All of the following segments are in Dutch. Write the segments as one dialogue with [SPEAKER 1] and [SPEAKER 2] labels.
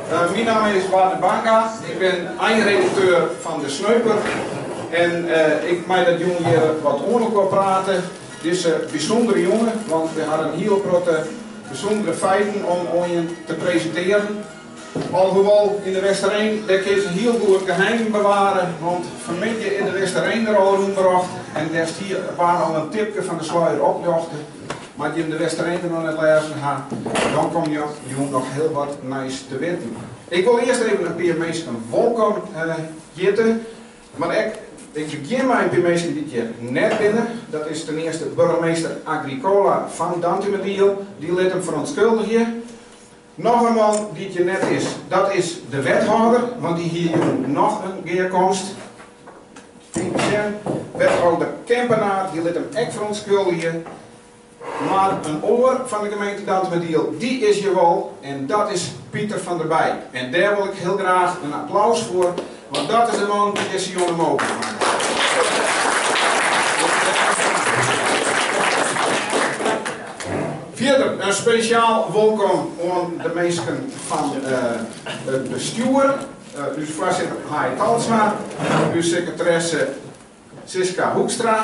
[SPEAKER 1] Mijn naam is Wouter Banga, ik ben eindredacteur van de Sneuper en ik mag dat jongen hier wat oorlog wil praten. Dit is een bijzondere jongen, want we hadden heel grote bijzondere feiten om je te presenteren. Alhoewel in de Westereen, daar kun je ze heel goed geheim bewaren, want vermeld je in de Westereen er al rondbracht en daar hier waren al een tipje van de sluier opgejochten. Maar als je in de Westereen er nog net lezen gaat, dan kom je nog heel wat nice te weten. Ik wil eerst even een paar mensen welkom heten, maar ik begin met een paar mensen die hier net binnen. Dat is ten eerste burgemeester Agricola van Dantemediel, die liet hem verontschuldigen. Nog een man die hier net is, dat is de wethouder, want die hier nog een keerkomst. Wethouder Kempenaar, die liet hem echt verontschuldigen. Maar een oor van de gemeente Dantemediel, die is hier wel, en dat is Pieter van der Bij. En daar wil ik heel graag een applaus voor, want dat is de man die deze jongen mogelijk maakt. Verder een speciaal welkom aan de mensen van het bestuur. Uw voorzitter Hai Talsma, uw secretaresse Siska Hoekstra.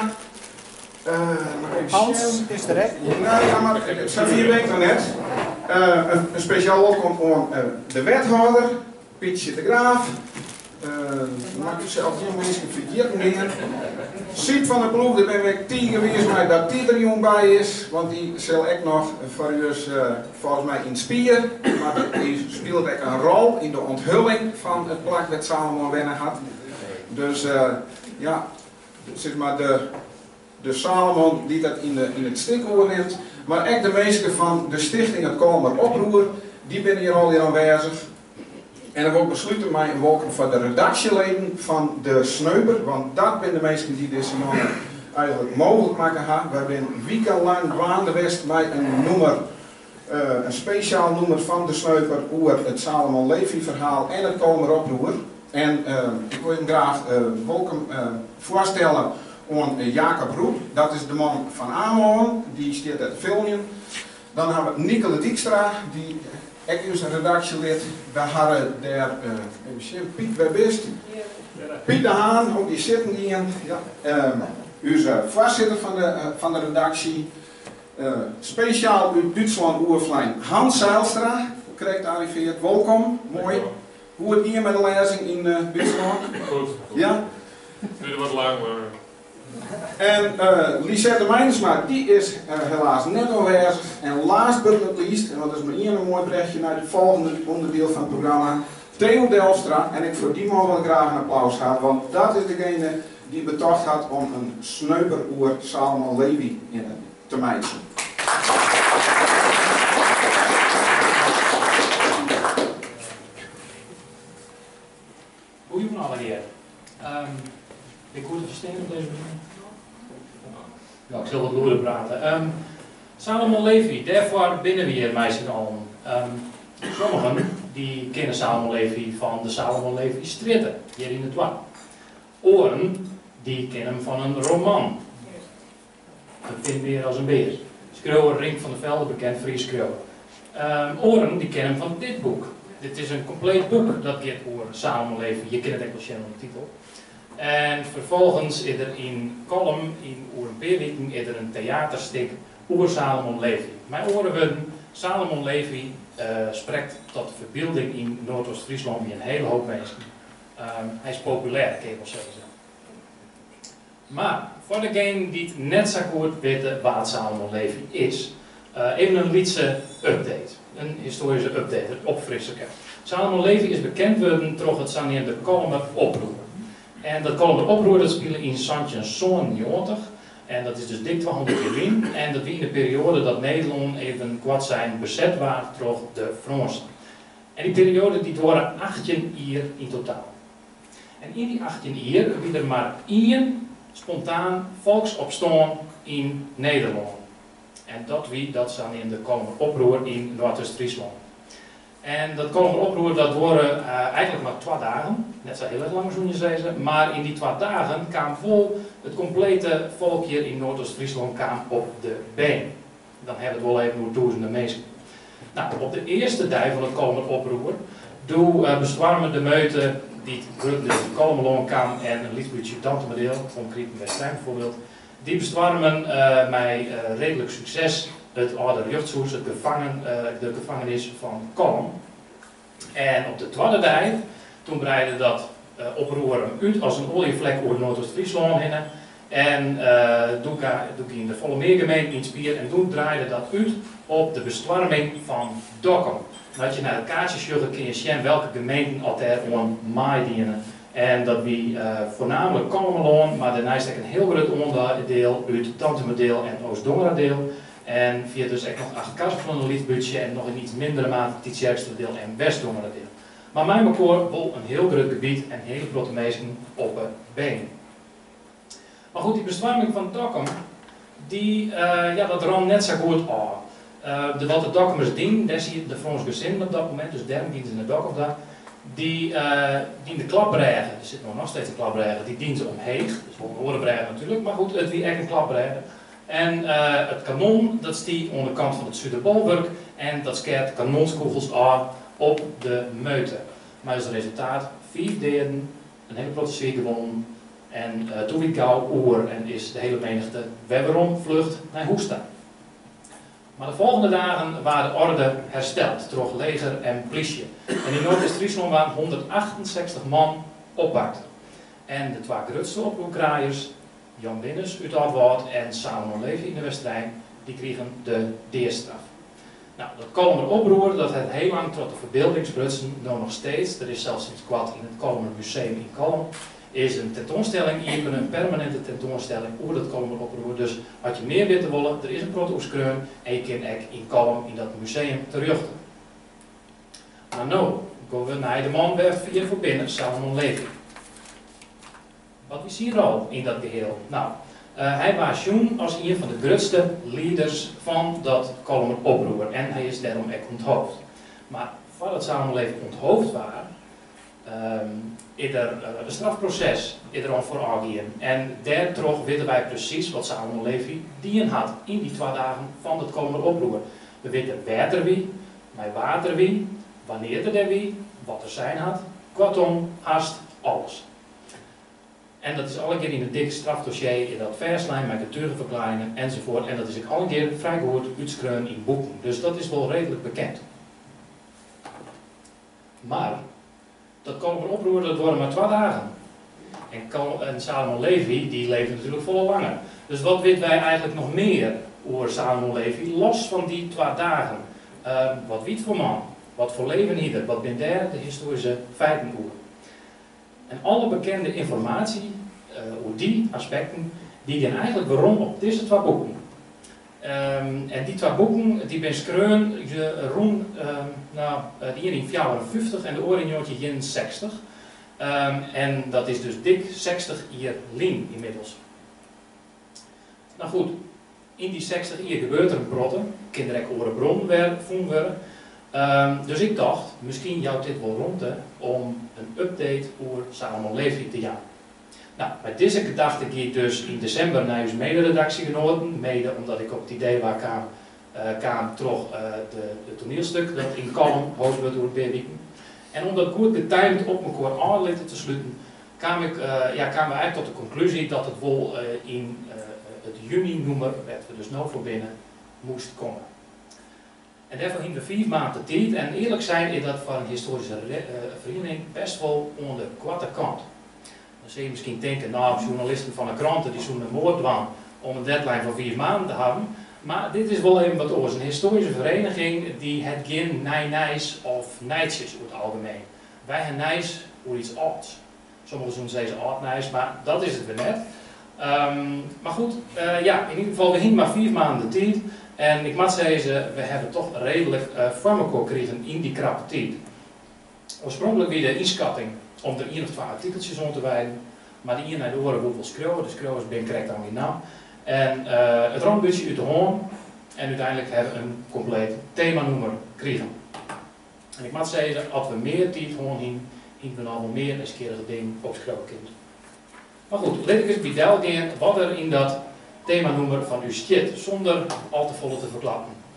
[SPEAKER 2] Hans is er, hè?
[SPEAKER 1] Nou ja, maar het zijn 4 weken nog net. Een speciaal welkom aan de wethouder, Pietje de Graaf. Maak u zelf heel mensen verkeerd dingen. Siep van de ploeg, daar ben ik 10 geweest, maar dat die er jong bij is. Want die zal ik nog voor u volgens mij in spier. Maar die speelt ook een rol in de onthulling van het plak dat Salomon Wennen had. Dus ja, zeg maar de Salomon die dat in het stik overneemt. Maar ook de mensen van de stichting Het Kalmer Oproer, die ben hier al hier aanwezig. En dan wil ik besluiten mij een welkom van de redactieleden van de Sneuper, want dat zijn de mensen die deze mannen eigenlijk mogelijk maken gaan. We hebben wekenlang waande West bij een speciaal nummer van de Sneuper over het Salomon Levy verhaal en het Kalmer Oproer. En ik wil hem graag welkom voorstellen aan Jacob Roep, dat is de man van Amon, die staat uit filmen. Dan hebben we Nicole Dijkstra, die ik is een redactielid. We hadden daar, Piet, waar bist? Piet de Haan, ook die zitten hier. Ja. U is voorzitter van de redactie. Speciaal uit Duitsland oervlijn Hans Zijlstra, correct arriveert. Welkom, mooi. Hoe het hier met de lezing in Duitsland?
[SPEAKER 3] Goed.
[SPEAKER 1] Ja?
[SPEAKER 3] Duurde wat lang, maar...
[SPEAKER 1] En Lisette Meinsma, die is helaas net aanwezig. En last but not least, en dat is maar hier een mooi berichtje naar het volgende onderdeel van het programma, Theo Delstra. En ik voor die man wil graag een applaus gaan, want dat is degene die betocht had om een sneuper oer Salomon Levy te meiden.
[SPEAKER 2] Goedemorgen allereer. Ik hoor het verstaan op deze manier. Ja, ik zal wat loerder praten. Salomon Levy, daarvoor binnen we hier meisjes al. Sommigen die kennen Salomon Levy van de Salomon Levy stritten, hier in het Wad. Oren die kennen hem van een roman. Dat vindt weer als een beer. Schreeuwer Rink van der Velde, bekend Fries schreeuwer. Oren die kennen hem van dit boek. Dit is een compleet boek dat gaat over Salomon Levy. Je kent het ook wel de titel. En vervolgens is er in Kolm, in Oerenpeerwieken, is er een theaterstuk over Salomon Levy. Mijn oren worden, Salomon Levy spreekt tot de verbeelding in Noordoost-Friesland bij een hele hoop mensen. Hij is populair, kan je wel zeggen. Maar voor degenen die het net zo goed weten wat Salomon Levy is, even een liedse update. Een historische update, het opfrissen. Salomon Levy is bekend geworden door het zogenaamde Kolmer Oproer. En dat Kolmer Oproer dat speelde in Santjens-Zoon-90. En dat is dus dik 200 jaar in. En dat wie in de periode dat Nederland even kwart zijn bezet was door de Fransen. En die periode die waren 18 jaar in totaal. En in die 18 jaar wie er maar 1 spontaan volksopstand in Nederland. En dat wie dat zijn in de Kolmer Oproer in Noordoost-Friesland. En dat Kolmer Oproer dat waren eigenlijk maar 2 dagen, net zo heel erg lang zo'n je zeggen, maar in die 2 dagen kwam vol het complete volk hier in Noordoost-Friesland op de been. Dan hebben we het wel even over duizenden mensen. Nou, op de eerste dag van het komende oproer bezwarmen de meute die het de Kolmelon kan en een liedbuurtje Dantemodeel, concreet in West-Rijn bijvoorbeeld, die bezwarmen met redelijk succes het oude Rujtshuis, de gevangenis van Kolm. En op de tweede dag, toen breidde dat oproer hem uit als een olievlek over Noordoost-Friesland heen. En toen ging de volle meergemeente inspireerd en toen draaide dat uit op de bestorming van Dokkum. Dan had je naar het kaartje sjuggen kun je zien welke gemeenten altijd aan maaidienen. En dat wie voornamelijk Kolmeloon, maar daarnaast ook een heel groot onderdeel uit Dantemodeel en Oost-Dongeradeel. En via dus ook nog Achterkassel van een liedbudget en nog in iets mindere mate het deel en West-Dongeradeel. Maar mijn bekoor wil een heel groot gebied en hele grote mensen op het been. Maar goed, die bestorming van Dokkum, dat ram net zo goed aan. Wat de Dokkumers dienen, daar zie je de Franse gezinnen op dat moment, dus daarom dienen ze naar Dokkum daar. Die de klapbregen, er zit nog steeds een klapbregen, die dienen ze omheen, dus wel een orenbregen natuurlijk, maar goed, het wie echt een klapbregen. En het kanon, dat stie aan de kant van het Zuiderbolwerk en dat skeert kanonskogels aan op de meute. Maar als resultaat, 5 deden, een hele grote sfeer gewonnen en toen weer gauw oer en is de hele menigte wederom vlucht naar Hoesta. Maar de volgende dagen waren de orde hersteld door leger en politie. En in Noordwest-Friesland waren 168 man oppakt. En de twee grootste oproerkraaiers, Jan Winnes uit Oudwoud en Salomon Levy in de West-Rijn, die kregen de deerstraf. Nou, dat komende oproer, dat het heel lang tot de verbeeldingsprutsen, nou nog steeds, er is zelfs sinds kwart in het komende museum in Kolm, is een tentoonstelling, even een permanente tentoonstelling over dat komende oproer. Dus had je meer weten willen, er is een protoskreun en je kunt ook in Kolm in dat museum terugten. Maar nou, gaan we naar de man hier voor binnen, Salomon Levy. Wat is hier al in dat geheel? Nou, hij was jong als een van de grootste leaders van dat Kolmer oproer en hij is daarom ook onthoofd. Maar voordat Salomon Levy onthoofd was, is er een strafproces voor aangegaan. En daardoor weten wij precies wat Salomon Levy dien had in die 2 dagen van het Kolmer oproer. We weten waar er wie, met water wie, wanneer er wie, wat er zijn had, kortom, haast alles. En dat is alle keer in een dik strafdossier in dat verslijn met getuigenverklaringen enzovoort. En dat is ook alle keer vrij goed uitschreven in boeken. Dus dat is wel redelijk bekend. Maar dat Kolmer oproer, dat worden maar 2 dagen. En Salomon Levy, die leefde natuurlijk veel langer. Dus wat weten wij eigenlijk nog meer over Salomon Levy, los van die 2 dagen? Wat wiet voor man? Wat voor leven ieder? Wat ben daar de historische feiten over? En alle bekende informatie over die aspecten, die gaan eigenlijk waarom op deze 2 boeken. En die 2 boeken, die ben schreven rond, de ene in 54 en de andere in 60. En dat is dus dik 60 jaar lang inmiddels. Nou goed, in die 60 jaar gebeurt er een protte, kinderlijk over een bron vonden worden. Dus ik dacht, misschien jouwt dit wel rond om een update over Salomon Levy te gaan. Nou, met deze gedachte ging ik dus in december naar uw mederedactie genoten, mede omdat ik op het idee waar kwam toch het toneelstuk dat in Kolm hoofd wordt door het Beerwieken. En om dat goed getimed op elkaar aanlitten te sluiten, kwamen we eigenlijk tot de conclusie dat het wel in het juni-nummer, waar we dus nou voor binnen, moest komen. En daarvoor gingen we 4 maanden tijd. En eerlijk zijn is dat voor een historische vereniging best wel aan de korte kant. Dan zul je misschien denken, nou, journalisten van de kranten die zo'n moordwang om een deadline van 4 maanden te hebben. Maar dit is wel even wat oors. Een historische vereniging die het geen nijs of nijtjes over het algemeen. Wij hebben nijs voor iets ouds. Sommigen doen deze oud-nijs, maar dat is het weer net. Maar goed, in ieder geval, we gingen maar 4 maanden tijd. En ik moet zeggen, we hebben toch redelijk voor elkaar gekregen in die krappe tijd. Oorspronkelijk weer de inschatting om er 1 of 2 artikeltjes om te wijden. Maar die 1 naar de oren wordt wel schreeuwen, de schreeuwers ben correct dan weer na. En het rondbudget uit de hoorn. En uiteindelijk hebben we een compleet themanummer gekregen. En ik moet zeggen, als we meer tijd gewoon hingen we nog wel meer nieuwsgierige dingen op schreeuwen kind. Maar goed, laat ik eens bij Del gaan wat er in dat themanummer van u zit, zonder al te volle te verklappen.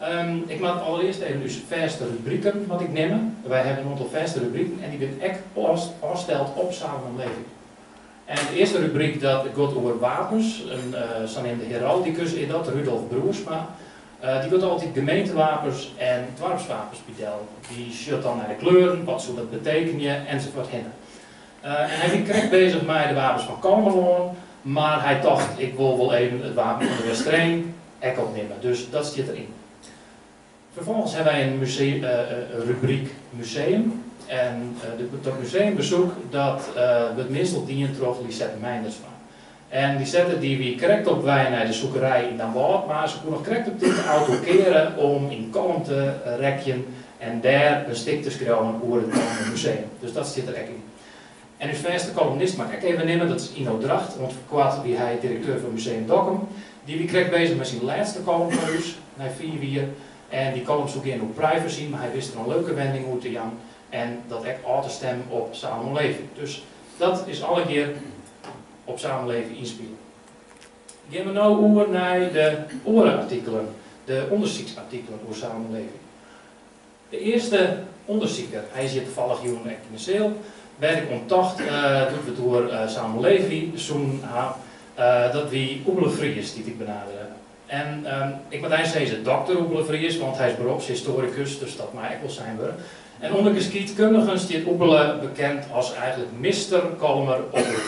[SPEAKER 2] Ik maak allereerst even dus vaste rubrieken wat ik neem. Wij hebben een aantal vaste rubrieken en die ben echt afgesteld op Salomon Levi. En de eerste rubriek dat gaat over wapens. Zo neemt de heraldicus in dat, Rudolf Broersma. Die wordt altijd gemeentewapens en dwarpswapens bedeld. Die shut dan naar de kleuren, wat zou dat betekenen enzovoort hin. En hij is correct bezig met de wapens van Kalmeloon, maar hij dacht, ik wil wel even het wapen van de Westreen ook opnemen. Dus dat zit erin. Vervolgens hebben wij een rubriek museum. En dat museumbezoek, dat wordt meestal dient door Lisette Meinders van. En die zetten die wie correct op wij naar de zoekerij in Dan Wald, maar ze kunnen nog correct op dit auto keren om in Kolm te rekjen en daar een stuk te schrijven over het museum. Dus dat zit er echt in. En uw verste columnist mag ik even nemen, dat is Ino Dracht, want kwart wie hij directeur van Museum Dokkum. Die wie correct bezig met zijn laatste column van ons, hij 4 weer. En die column zoekt in op privacy, maar hij wist er een leuke wending hoe te Jan. En dat echt aan te stemmen op Salomon Levi. Dus dat is alle keer op Salomon Levi inspelen. Gaan we nu over naar de orenartikelen, de onderzoeksartikelen over Salomon Levi. De eerste onderzoeker, hij is hier toevallig hier in de Zeel, werd ik contact doet we door Salomon Levi, zo'n dat wie Oebele Vries die ik benaderen. En ik moet eigenlijk zeggen dokter Oebele Vries, want hij is beroepshistoricus, dus dat mag ik wel zijn we. En onder geschiedkundigen is Oebele bekend als eigenlijk Mr. Kalmer Oebele.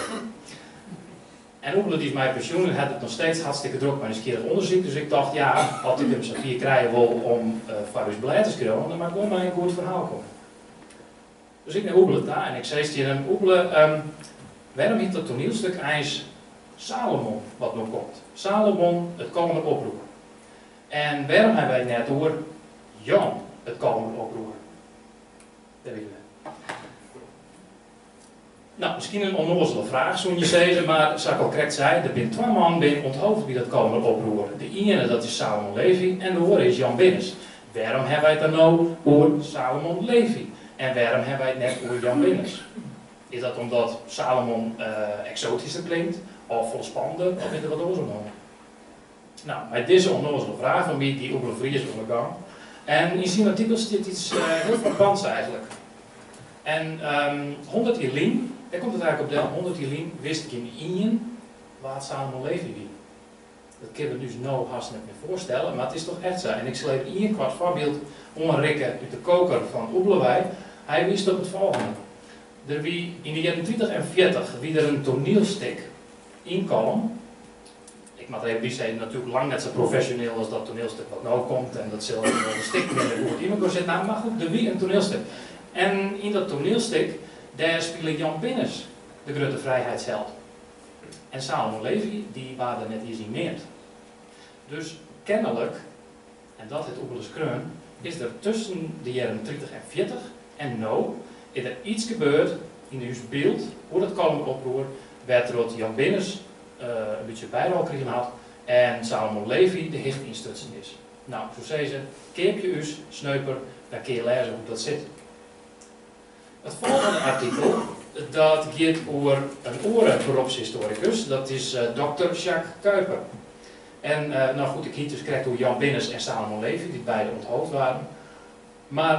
[SPEAKER 2] En Oebele die is mijn pensioen en had het nog steeds hartstikke druk met een nieuwsgierig onderzoek. Dus ik dacht, ja, als ik hem zo 4 krijgen wil om Farus beleid te schrijven, dan mag ik wel maar een goed verhaal komen. Dus ik naar Oebele daar en ik zei tegen hem, Oebele, waarom heet dat toneelstuk eens Salomon wat nog komt? Salomon, het Kalmer oproer. En waarom hebben wij net door Jan, het Kalmer oproer? Dat weten we. Nou, misschien een onnozele vraag, zo'n je zeggen, maar zoals ik al correct zei, er zijn 2 man binnen onthoofd wie dat Kalmer oproer. De ene dat is Salomon Levi en de andere is Jan Binnes. Waarom hebben wij het dan nou over Salomon Levi? En waarom hebben wij het net over Jan Binnes? Is dat omdat Salomon exotischer klinkt, of volspannender, of is er wat anders omhoog? Nou, met deze onnozele vraag van wie die Oebele Vries is ondergang. En in zijn artikel zit iets heel frappants eigenlijk. En 100 jaar lang, daar komt het eigenlijk op de 100 jaar lang, wist ik in Ingen waar Salomon Levi wie. Dat kun je dus nou haast niet meer voorstellen, maar het is toch echt zo. En ik zal even een kwart voorbeeld omrikken uit de koker van Oebelewij. Hij wist op het volgende. Er wie in de jaren 30 en 40 wie er een toneelstuk in Kolm. Ik mag even zeggen, natuurlijk lang net zo professioneel als dat toneelstuk wat nou komt. En dat zal een stuk minder goed iemand kan zitten. Nou, maar goed, er wie een toneelstuk. En in dat toneelstuk, daar speelde Jan Binnes, de grote vrijheidsheld. En Salomon Levi, die waren net hier signeerd. Dus kennelijk, en dat het Oebeles Kreun, is er tussen de jaren 30 en 40 en nou, is er iets gebeurd in het beeld, hoe dat Kalmer oproer, werd er wat Jan Binnes een beetje bijrol gekregen had en Salomon Levi de hicht instutsen is. Nou, zo zei ze, keep je us, sneuper, dan kun je lezen hoe dat zit. Het volgende artikel, dat gaat over een orenberoepshistoricus, dat is Dr. Jacques Kuiper. En nou goed, ik hiet dus correct door Jan Binnes en Salomon Levi, die beide onthoofd waren. Maar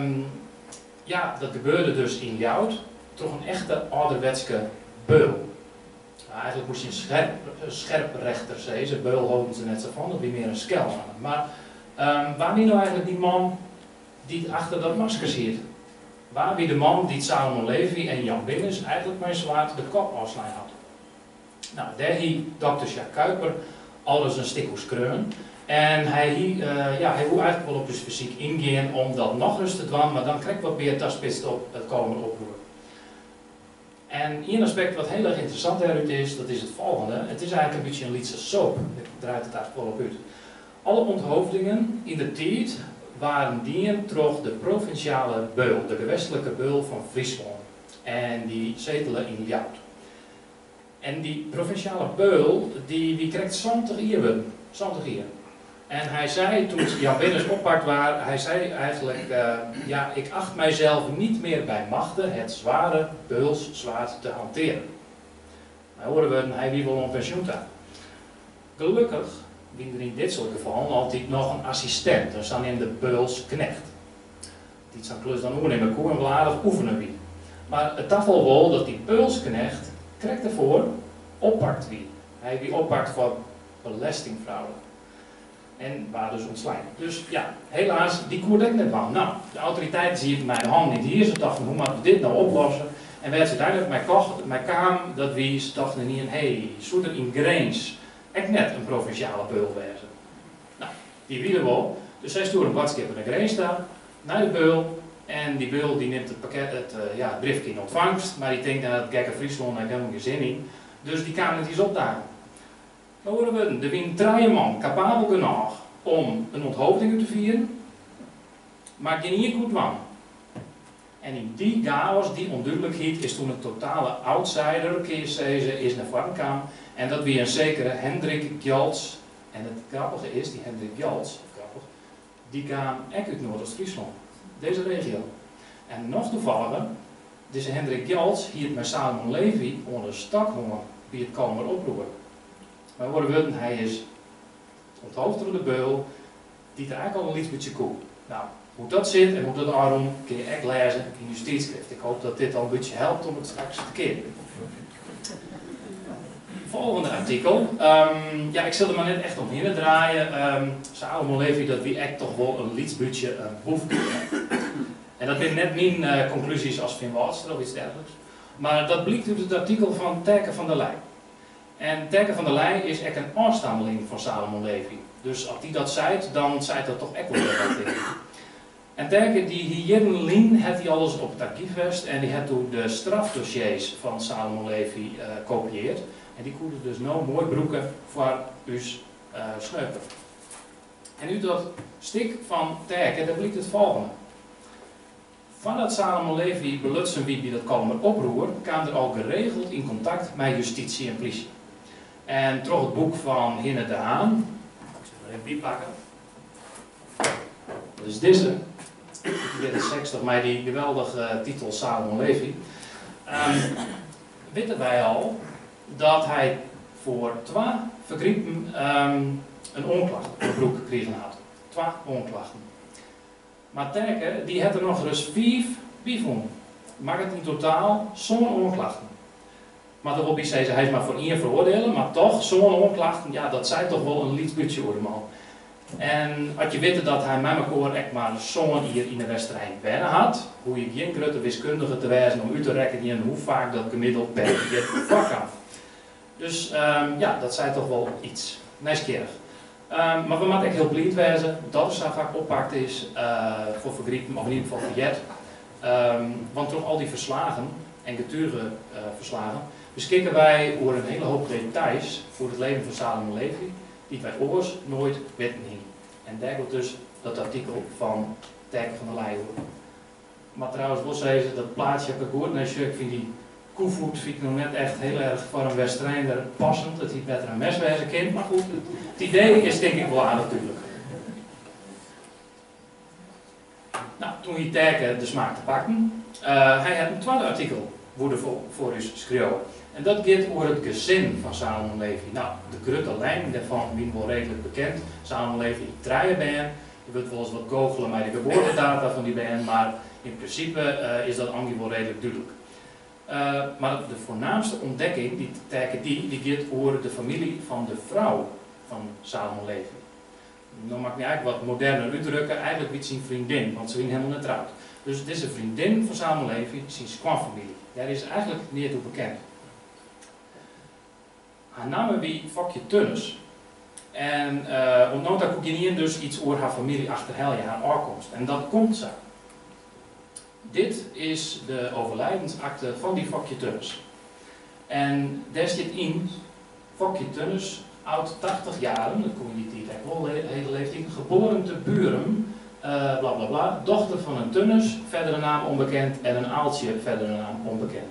[SPEAKER 2] ja, dat gebeurde dus in Jout, toch een echte ouderwetske beul. Nou, eigenlijk moest je een scherprechter zeggen, beul houden ze net zo van, dat wie meer een skel aan. Maar waar wie nou eigenlijk die man die achter dat masker zit? Waar wie de man die Salomon Levi en Jan Binnes eigenlijk mijn zwaard de kop afslaan had? Nou, daar hier Dr. Jacques Kuiper alles een stuk kreun. En hij wil eigenlijk wel op zijn fysiek ingaan om dat nog eens te doen, maar dan krijg ik wat meer taspitst op het komende oproer. En één aspect wat heel erg interessant daaruit is, dat is het volgende. Het is eigenlijk een beetje een liedse soap. Ik draai het eigenlijk wel op uit. Alle onthoofdingen in de tijd waren die troch de provinciale beul, de gewestelijke beul van Friesland. En die zetelen in Jout. En die provinciale beul, die krijgt 70 jaar. 70 jaar. En hij zei, toen Jan Binnes oppakt was, hij zei eigenlijk, ja, ik acht mijzelf niet meer bij machten het zware beulszwaard te hanteren. Nou horen we, hij wie wil een pensioen daar. Gelukkig wie er in dit soort gevallen altijd nog een assistent, dus dan in de beulsknecht. Die zou klus dan overnemen, koe en wel aardig oefenen wie. Maar het tafel wel dat die beulsknecht krijgt ervoor oppakt wie. Hij wie oppakt voor belastingfraude. En waar dus ontslaan. Dus ja, helaas, die koer ik net wel. Nou, de autoriteit ziet mijn hand niet hier. Ze dachten, hoe moeten we dit nou oplossen? En werd ze duidelijk, mijn kaam, dat wie, ze dachten niet in, hey, zoet er in Grains, echt net een provinciale beul wezen. Nou, die willen wel. Dus zij sturen een badskipper naar Grains daar, naar de beul. En die beul die neemt het pakket, het briefje in ontvangst. Maar die denkt, dat gekke Friesland, daar heb ik helemaal geen zin in. Dus die kamer het eens opdagen. Dan horen we, er wien 3 man capabel genoeg om een onthoofding te vieren, maar geen hier goed kwam. En in die chaos, die onduidelijkheid, is toen een totale outsider, is naar voren kwam. En dat wie een zekere Hendrik Gjalts. En het grappige is, die Hendrik Gjalts, die kwam echt uit Noordoost-Friesland, deze regio. En nog toevalliger, deze Hendrik Gjalts hier met Salomon Levy onder Stockholm wie het komen oproepen. Maar worden we, hij is onthoofd door de beul, die er eigenlijk al een beetje koe. Nou, hoe dat zit en hoe dat daarom kun je echt lezen in justitieskrift. Ik hoop dat dit al een beetje helpt om het straks te keren. Volgende artikel. Ja, ik zal er maar net echt omheen draaien. Salomon Levy, dat wie echt toch wel een lietsbudje boef. En dat zijn net mijn conclusies als Finn Walster of iets dergelijks. Maar dat blijkt uit het artikel van Terke van der Leij. En Terke van der Leij is echt een afstammeling van Salomon Levy. Dus als die dat zei, dan zei dat toch echt wel wat in. En Terke, die hier in Lien, had hij alles op het archiefvest en die had toen de strafdossiers van Salomon Levy kopieerd. En die konden dus nou mooi broeken voor uw sneuper. En uit dat stuk van Terke, daar blijkt het volgende. Vanuit Salomon Levy belutsen wie die dat komen oproer, kwam er al geregeld in contact met justitie en politie. En toch het boek van Hinne de Haan, ik zal er even bijpakken. Dus deze, dit is seks toch mij die geweldige titel Salomon Levy. Weten wij al dat hij voor 2 vergriepen een onklacht op de broek gekregen had. 2 onklachten. Maar Terke, die had er nog eens 5 bijvonden. Maakt het in totaal zo'n onklachten. Maar de hobby zei ze, hij is maar voor 1 veroordelen, maar toch, zo'n onklachten, ja, dat zei toch wel een lietsbudget voor de man. En als je weet dat hij met elkaar echt maar zo'n hier in de wedstrijd binnen had, hoe je geen grote wiskundige te wijzen om u te rekenen hoe vaak dat gemiddeld per je vak af. Dus ja, dat zei toch wel iets. Nieuwsgierig. Maar we moeten echt heel blij wezen dat het zo vaak oppakt is voor vergriepen, of in ieder geval verjet. Want door al die verslagen en getuigenverslagen beschikken wij over een hele hoop details voor het leven van Salomon Levy, die wij oors nooit weten heen. En daar wordt dus dat artikel van Terke van der Leij hoor. Maar trouwens, wel zeggen dat plaatje heb ik gehoord, en ik vind die koevoet vind ik nog net echt heel erg voor een Westrijnder passend, dat hij beter een meswijzer kent, maar goed, het idee is denk ik wel aan natuurlijk. Nou, toen hij Terke de smaak te pakken, hij had een tweede artikel voor u schreeuwen. En dat gaat over het gezin van Salomon Levy. Nou, de grote lijn daarvan is wel redelijk bekend. Salomon Levy trouwen ben. Je wilt wel eens wat goochelen met de geboortedata van die band, maar in principe is dat allemaal wel redelijk duidelijk. Maar de voornaamste ontdekking, die Terke die gaat over de familie van de vrouw van Salomon Levy. Dan mag ik me eigenlijk wat moderner uitdrukken, eigenlijk wie zijn vriendin, want ze zijn helemaal net trouwd. Dus het is een vriendin van Salomon Levy, zijn schoonfamilie. Daar is eigenlijk niet toe bekend. Haar naam wie Fokje Tönnes. En omdat daar kon dus iets over haar familie achterhalen, haar afkomst. En dat komt zo. Dit is de overlijdensakte van die Fokje Tönnes. En daar zit in, Fokje Tönnes, oud 80 jaar, dat kon je niet echt wel hele leeftijd, geboren te Buren, bla bla bla, dochter van een Tönnes, verdere naam onbekend, en een Aaltje, verdere naam onbekend.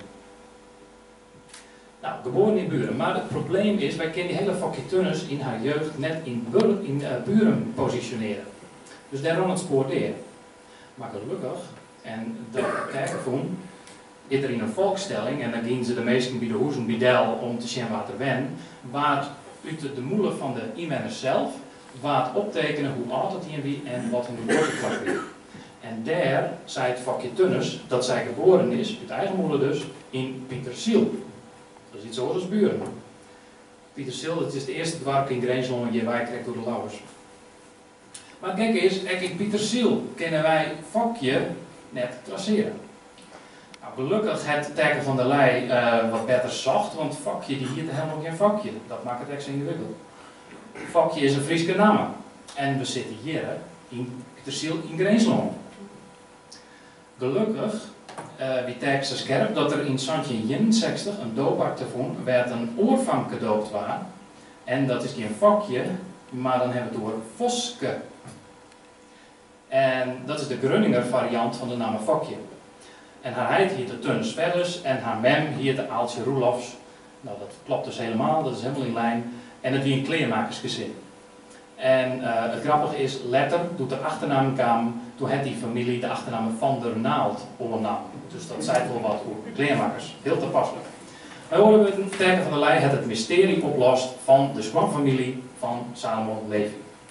[SPEAKER 2] Nou, geboren in Buren, maar het probleem is, wij kennen die hele Fokje Tönnes in haar jeugd net in Buren positioneren. Dus daarom het spoor neer. Maar gelukkig, en dat kijken van, is er in een volkstelling, en dan gingen ze de meesten bij de hoezen bij Del om te zien wat er wen, waar uit de moelen van de inwoners zelf, waar het optekenen hoe oud het hier wie en wat hun geboorteplek weer. En daar zei het vakje Tunners dat zij geboren is, uit eigen moeder dus, in Pieterziel. Dat is iets zoals als buren. Pieterziel, dat is de eerste dorp in Grijnsland die wij krijgen door de Lauwers. Maar kijk eens, ook in Pieterziel kunnen wij vakje net traceren. Nou, gelukkig het teken van de lei wat beter zacht, want vakje die hier helemaal geen vakje. Dat maakt het extra ingewikkeld. Vakje is een Frieske naam. En we zitten hier in Pieterziel in Grijnsland. Gelukkig, wie tekst is scherp, dat er in 1961 een doopakte vond, werd een oorvang gedoopt was. En dat is geen vakje, maar dan hebben we het over Voske. En dat is de Grunninger variant van de naam vakje. En haar heid hier de Tuns Verders en haar mem hier de Aaltje Roelofs. Nou, dat klopt dus helemaal, dat is helemaal in lijn. En het wie een kleermakersgezin. En het grappige is, later, toen de achternaam kwam, toen had die familie de achternaam Van der Naald overnam. Dus dat zei wel wat over kleermakers. Heel toepasselijk. Wij horen we het teken van de lei het mysterie oplost van de schoonfamilie van Salomon Levi.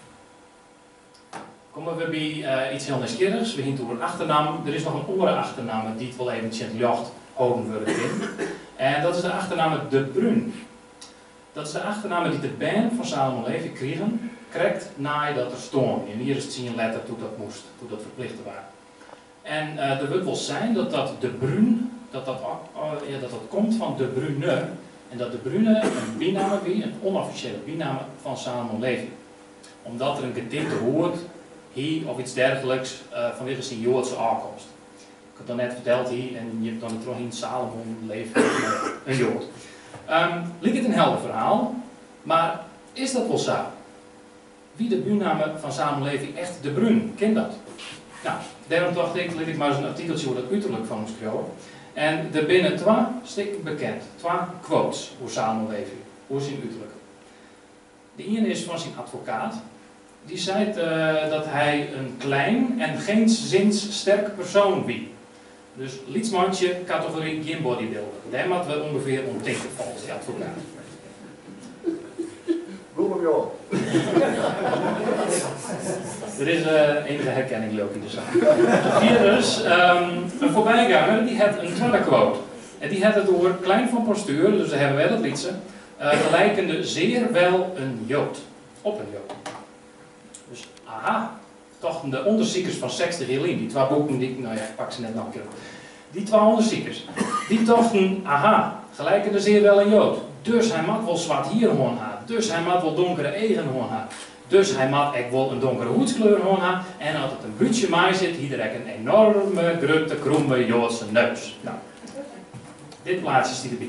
[SPEAKER 2] Komen we bij iets heel nieuwsgierigs. We gaan door een achternaam. Er is nog een andere achternaam die het wel eventjes in het jacht houden worden in. En dat is de achternaam De Bruin. Dat is de achternaam die de band van Salomon Levi krijgt nadat er stond. En hier is het zien letter toen dat moest, toen dat verplicht was. En er wordt wel zijn dat De Bruin, dat komt van De Brune. En dat De Brune een bijnaam is, een onofficiële bijnaam van Salomon Levi. Omdat er een getinte woord hier of iets dergelijks vanwege zijn Joodse aankomst. Ik heb dat net verteld hier en je hebt dan terug in Salomon Levi, een Jood. Lijkt het een helder verhaal, maar is dat wel zo? Wie de buurnamen van Salomon Levi echt De Bruin, kent dat? Nou, daarom dacht ik, liet ik maar eens een artikeltje hoe dat uiterlijk van moest schrijven. En er binnen twee stikken bekend, twee quotes voor Salomon Levi, hoe zijn uiterlijk. De ene is van zijn advocaat. Die zei dat hij een klein en geenszins sterk persoon was. Dus lietsmandje, categorie geen bodybuilder. Daar moeten we ongeveer ontdekken volgens die advocaat. Er is enige herkenning leuk in de zaak. Hier dus, een voorbijganger die had een tweede quote. En die had het door klein van postuur, dus daar hebben wij dat liedje, gelijkende zeer wel een Jood. Op een Jood. Dus, aha, toch de onderzoekers van 60 jaar die twee boeken die nou ja, ik pak ze net nog een keer. Die twee onderzoekers, die dachten, aha, gelijkende zeer wel een Jood. Dus hij moet wel zwart hier gewoon aan. Dus hij moet wel donkere eigen gewoon aan. Dus hij moet ook wel een donkere hoedskleur gewoon aan. En als het een buutje mij zit, hier direct een enorme, grote, kromme Joodse neus. Nou, dit plaatsje is die erbij.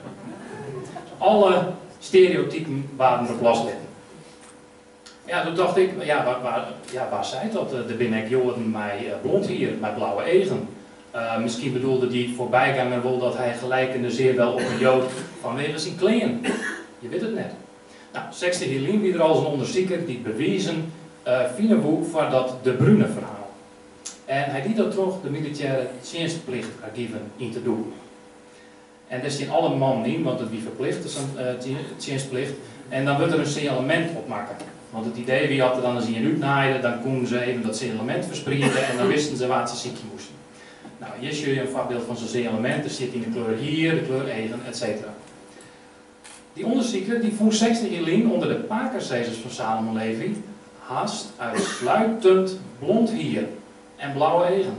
[SPEAKER 2] Alle stereotypen waren er losliggen. Ja, toen dacht ik, ja, waar zei dat? De binnen Joden mij blond hier, met blauwe eigen. Misschien bedoelde die voorbijganger wel dat hij gelijkende zeer wel op een Jood vanwege zijn kleren. Je weet het net. Nou, 60 jaar wie er al een onderzoeker die bewezen fine boek voor dat De Brune verhaal. En hij die dat toch de militaire dienstplichtarchieven in te doen. En dat is in alle man in, want het wie verplicht is een dienstplicht. En dan wordt er een signalement opmaken. Want het idee wie had er dan als hij een uitnaaide, dan konden ze even dat signalement verspreiden en dan wisten ze wat ze ziekje moesten. Nou, hier zie je een voorbeeld van zo'n signalement, er zit in de kleur hier, de kleur eigen, etc. Die onderzoeker die vond 60 jaar onder de pakerzezers van Salomon Levi haast uitsluitend blond hier en blauwe eigen.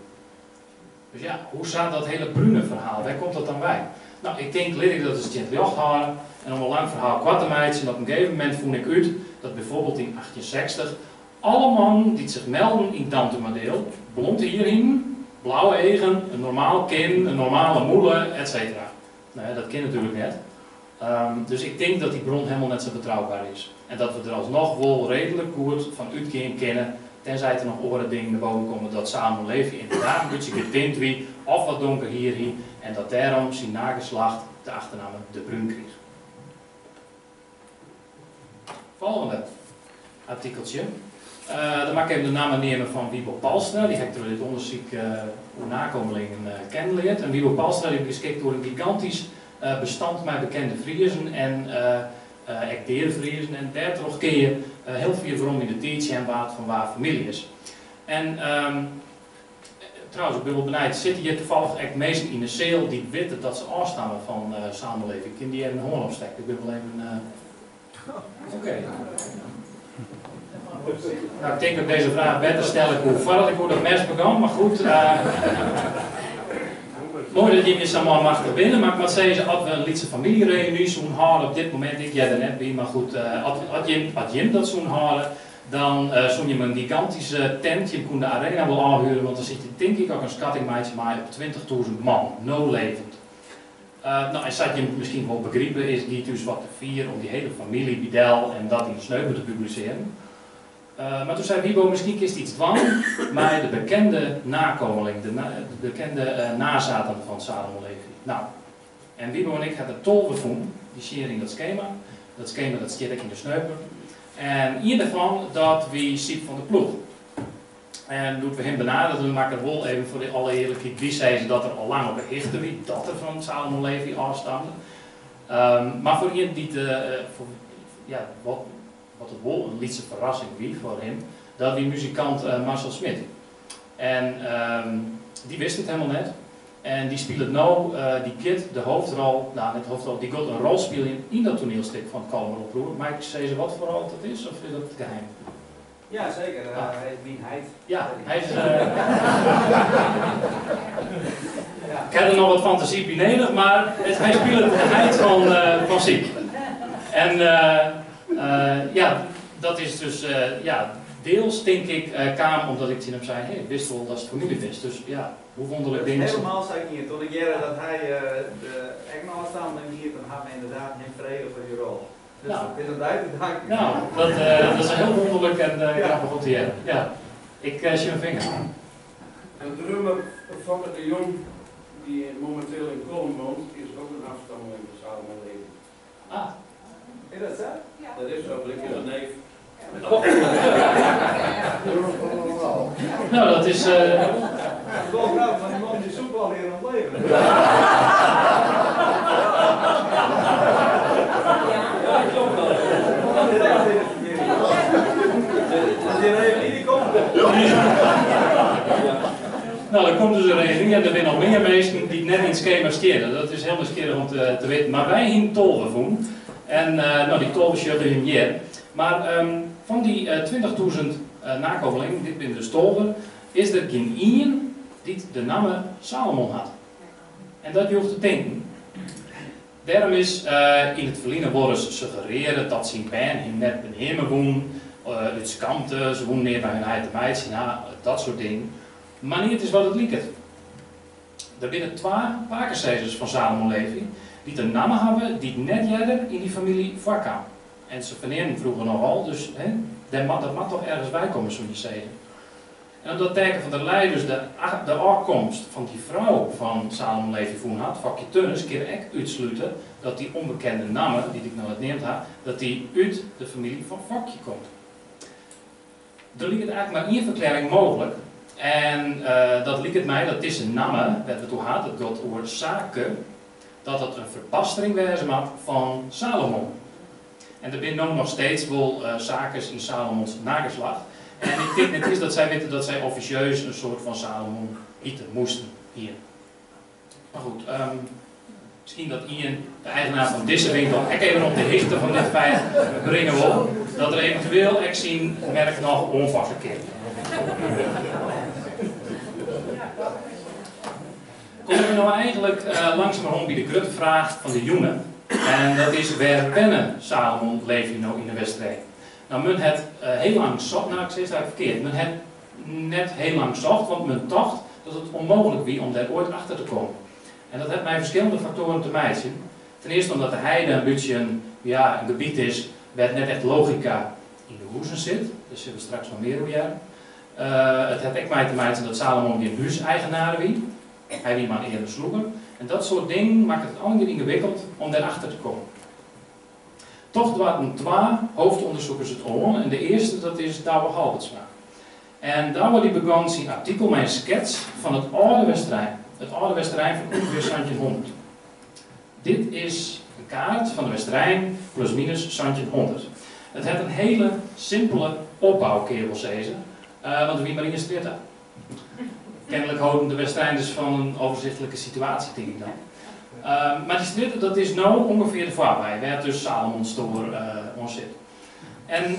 [SPEAKER 2] Dus ja, hoe staat dat hele Brune verhaal? Waar komt dat dan bij? Nou, ik denk, leer ik dat eens in het jacht houden en om een lang verhaal kwart te meiden. En op een gegeven moment vond ik uit dat bijvoorbeeld in 1860 alle mannen die zich melden in Dantemadeel, blond hierin, blauwe eigen, een normaal kin, een normale moeder, etc. Nou, dat ken natuurlijk net. Dus ik denk dat die bron helemaal net zo betrouwbaar is. En dat we er alsnog wel redelijk goed van uitgaan kennen, tenzij er nog andere dingen naar boven komen dat Salomon Levi inderdaad een beetje getint wie, of wat donker hierin, en dat daarom zijn nageslacht de achternaam De Bruin kreeg. Volgende artikeltje. Dan maak ik even de naam nemen van Wiebo Palstra, die heeft door dit onderzoek hoe nakomelingen kennenleerd. En Wiebo Palstra is geschikt door een gigantisch bestand met bekende Friezen en deervriezen en daardoor kun je heel veel waarom in de tijdje en wat van waar familie is. En trouwens, ik ben wel benieuwd, zitten hier toevallig echt mensen in de cel die weten dat ze afstammen van samenleving? Kan die even een hoorn opsteken? Ik ben wel even... Oké. Nou, ik denk dat deze vraag beter stel ik hoe ver ik hoe dat mes begon, maar goed. Mooi dat je je samen mag er binnen, maar ik moet zeggen, als we een lietse familiereunie zo'n houden op dit moment, ik jij er net bij, maar goed, als je dat zo'n houden, dan zou je een gigantische tent, je kon de arena wel aanhuren, want dan zit je denk ik ook een schattingmaatje maar op 20.000 man, no levend. Nou, en zat je misschien wel begrepen, is die dus wat te vieren om die hele familie Bidel en dat in de sneupen te publiceren. Maar toen zei Wiebo, misschien is het iets dwang, maar de bekende nakomeling, de bekende nazaten van Salomon Levi. Nou, en Wiebo en ik hadden tolven vonden, die sharing dat schema dat staat ik in de sneupen. En hier daarvan dat wie Siep van de Ploeg. En toen we hem benaderen, dan maken we wel even voor de alle eerlijkheid, wie zei ze dat er al lang op een hichte wie, dat er van Salomon Levi afstamde. Maar voor iemand die wat het wel een lietse verrassing wie voor hem, dat die muzikant Marcel Smit. En die wist het helemaal net. En die speelt nou, die kid, de hoofdrol, nou net hoofdrol, die gaat een rol spelen in dat toneelstuk van het Kalmer Oproer. Mike, zei ze wat voor rol dat is, of is dat het geheim?
[SPEAKER 4] Ja, zeker. Hij is wie heid.
[SPEAKER 2] Ja, hij is... Ik heb er nog wat fantasie bij nodig, maar hij speelt de heid van Siep. En ja, dat is dus, deels denk ik kwam omdat ik tegen hem zei, hey, ik wist wel dat het familie is. Dus ja, hoe wonderlijk ding is het?
[SPEAKER 4] Helemaal zei ik niet. Toen ik jaren dat hij de Engelsstaande hier, dan had hij inderdaad geen vrede voor die rol. Dus
[SPEAKER 2] Nou.
[SPEAKER 4] het is een duidelijk dank.
[SPEAKER 2] Nou, dat is heel wonderlijk en grappig om te hebben. Ja, ik zie mijn vinger.
[SPEAKER 5] En de drummer van de Jong, die momenteel in Kolm woont, is ook een afstammeling van Salomon Levi.
[SPEAKER 2] Ah.
[SPEAKER 4] Is dat zo?
[SPEAKER 5] Dat is zo, ik is een neef.
[SPEAKER 2] Nou, dat is...
[SPEAKER 4] Ik wil graag van die man die zoekt al hier aan het leven. Ja, klopt wel. Dat is hier niet komt.
[SPEAKER 2] Nou, er komt dus een regeling en er zijn nog meer mensen die net in het schema steren. Dat is heel nieuwsgierig om te weten. Maar wij hingen tolven voelen. En nou, die tolven zullen we hier. Maar van die 20.000 nakomelingen, dit binnen de stolven, is er geen één die de naam Salomon had. En dat je hoeft te denken. Daarom is in het verleden worden ze suggereren dat zijn pijn hem net bij hem woon, uit skamte, ze woon neer bij hun eigen meisje, nou, dat soort dingen. Maar niet is wat het lijkt. Er binnen 2 pakersezers van Salomon Levi die de namen hebben die net jaren in die familie voorkwamen. En ze vernemen vroeger nogal, dus dat mag toch ergens bij komen, zo'n zegen. En op dat teken van de leiders de afkomst van die vrouw van Salomon Levi voen had, vakje Tunnis, keer ik uitsluiten dat die onbekende namen, die ik nou net neemt had, dat die uit de familie van vakje komt. Er ligt eigenlijk maar één verklaring mogelijk. En dat lijkt het mij, dat is een naam, dat we toen hadden, het gaat over zaken, dat het een verbastering wezen mag van Salomon. En er zijn nu nog steeds wel zaken in Salomons nageslacht. En ik denk net is dat zij weten dat zij officieus een soort van Salomon eten moesten hier. Maar goed, misschien dat Ian, de eigenaar van deze winkel, ook even op de hichte van dit feit brengen wil, dat er eventueel ik zien merk nog onvastgekeerd. Komen we nou eigenlijk langzamerhand bij de grote vraag van de jongen. En dat is, waar kennen Salomon Levi nou in de wedstrijd? Nou, men het heel lang zocht, nou ik zeg het eigenlijk verkeerd, men het net heel lang zocht, want men dacht dat het onmogelijk was om daar ooit achter te komen. En dat heeft mij verschillende factoren te mijzen. Ten eerste omdat de heide een beetje een gebied is waar net echt logica in de hoezen zit, dus zullen we straks nog meer over jaren. Het heeft ook mij te mijzen dat Salomon geen huiseigenaar wie. Hij wie maar eerder sloegen. En dat soort dingen maakt het allemaal ingewikkeld om daarachter te komen. Toch waren 2 hoofdonderzoekers het aan. En de eerste dat is Douwe Halbertsma. En Douwe die begon zijn artikel met een schets van het oude Westerijn. Het oude Westerijn van ongeveer 1700. Dit is Een kaart van de Westerijn plus minus 100. Het heeft een hele simpele opbouwkerel, zei ze, want de Wiemarine streert daar. Kennelijk houden de Westerijn dus van een overzichtelijke situatie, denk ik dan. Maar die streert, dat is nou ongeveer de vaarwij, waar dus Salomons door ons zit. En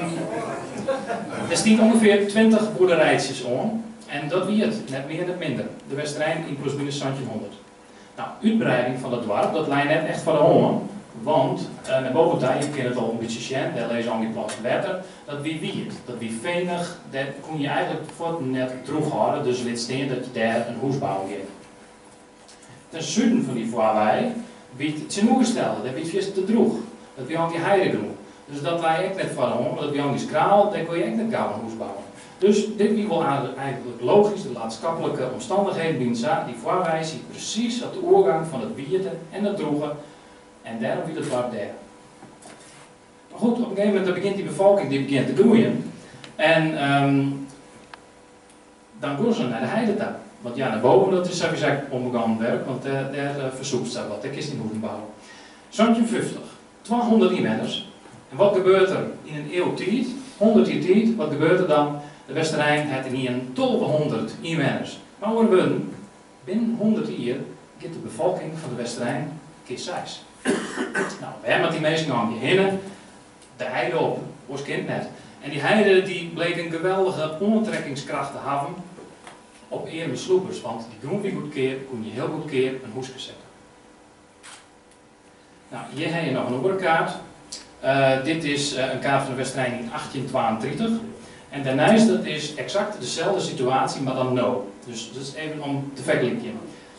[SPEAKER 2] er staan ongeveer 20 boerderijtjes aan. En dat wie het, net meer, net minder. De Westerijn in plus minus 100. Nou, uitbreiding van het dorp, dat lijkt net echt van de honger. Want, naar boven daar, je kent het al een beetje zien, daar lezen al die plassen water, dat wie het, dat wie venig, dat kon je eigenlijk voor net terughouden, dus het steen dat je daar een huis bouwen geeft. Ten zuiden van die voorwij biedt het zijn toegestelde, dat biedt vast te droeg, dat wie al die heidegroen. Dus dat lijkt echt net van de honger, dat wie al die skraal, daar kon je echt net gauw een huis bouwen. Dus dit is wel eigenlijk logisch, de maatschappelijke omstandigheden die voorwij ziet precies op de oorgang van het bieten en het droegen. En daarom wie het dorp daar. Maar goed, op een gegeven moment begint die bevolking begint te groeien. En dan gaan ze naar de heidetap. Want ja, naar boven dat is sowieso onbegonnen werk, want daar verzoekt ze wat, daar is niet moeten bouwen. 150, 200 inwoners. En wat gebeurt er in een eeuw tijd, 100 jaar tijd, wat gebeurt er dan? De Westerijn heeft in hier een 1200 inwoners. Maar we hebben binnen 100 jaar gaat de bevolking van de Westerijn keer 6. Nou, we hebben met die mensen gaan heen, de heide op, ons kind net. En die heide die bleek een geweldige onttrekkingskracht te hebben op eerlijke sloepers, want die groen die goed keer, kon je heel goed keer een hoesje zetten. Nou, hier heb je nog een andere kaart. Dit is een kaart van de Westerijn in 1832. En daarnaast dat is exact dezelfde situatie, maar dan nou. Dus dat is even om te vergelijken.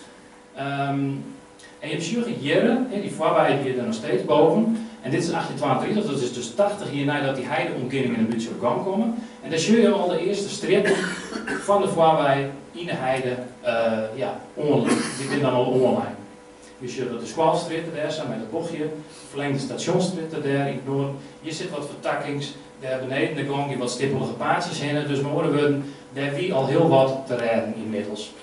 [SPEAKER 2] En je hebt Jurgen Jere, die voorwij die er nog steeds boven. En dit is 1832, dat is dus 80 jaar nadat die heideomkeringen een beetje op gang komen. En daar zie je al de eerste strepen van de voorwij in de heide, online. Die zijn dan al online. Dus je hebt de Squalstritten daar zijn met het bochtje, verlengde stationstritten daar in het noorden. Hier zit wat vertakkings, daar beneden daar gaan je wat stippelige paadjes heen. Dus maar we daar wie al heel wat te rijden inmiddels.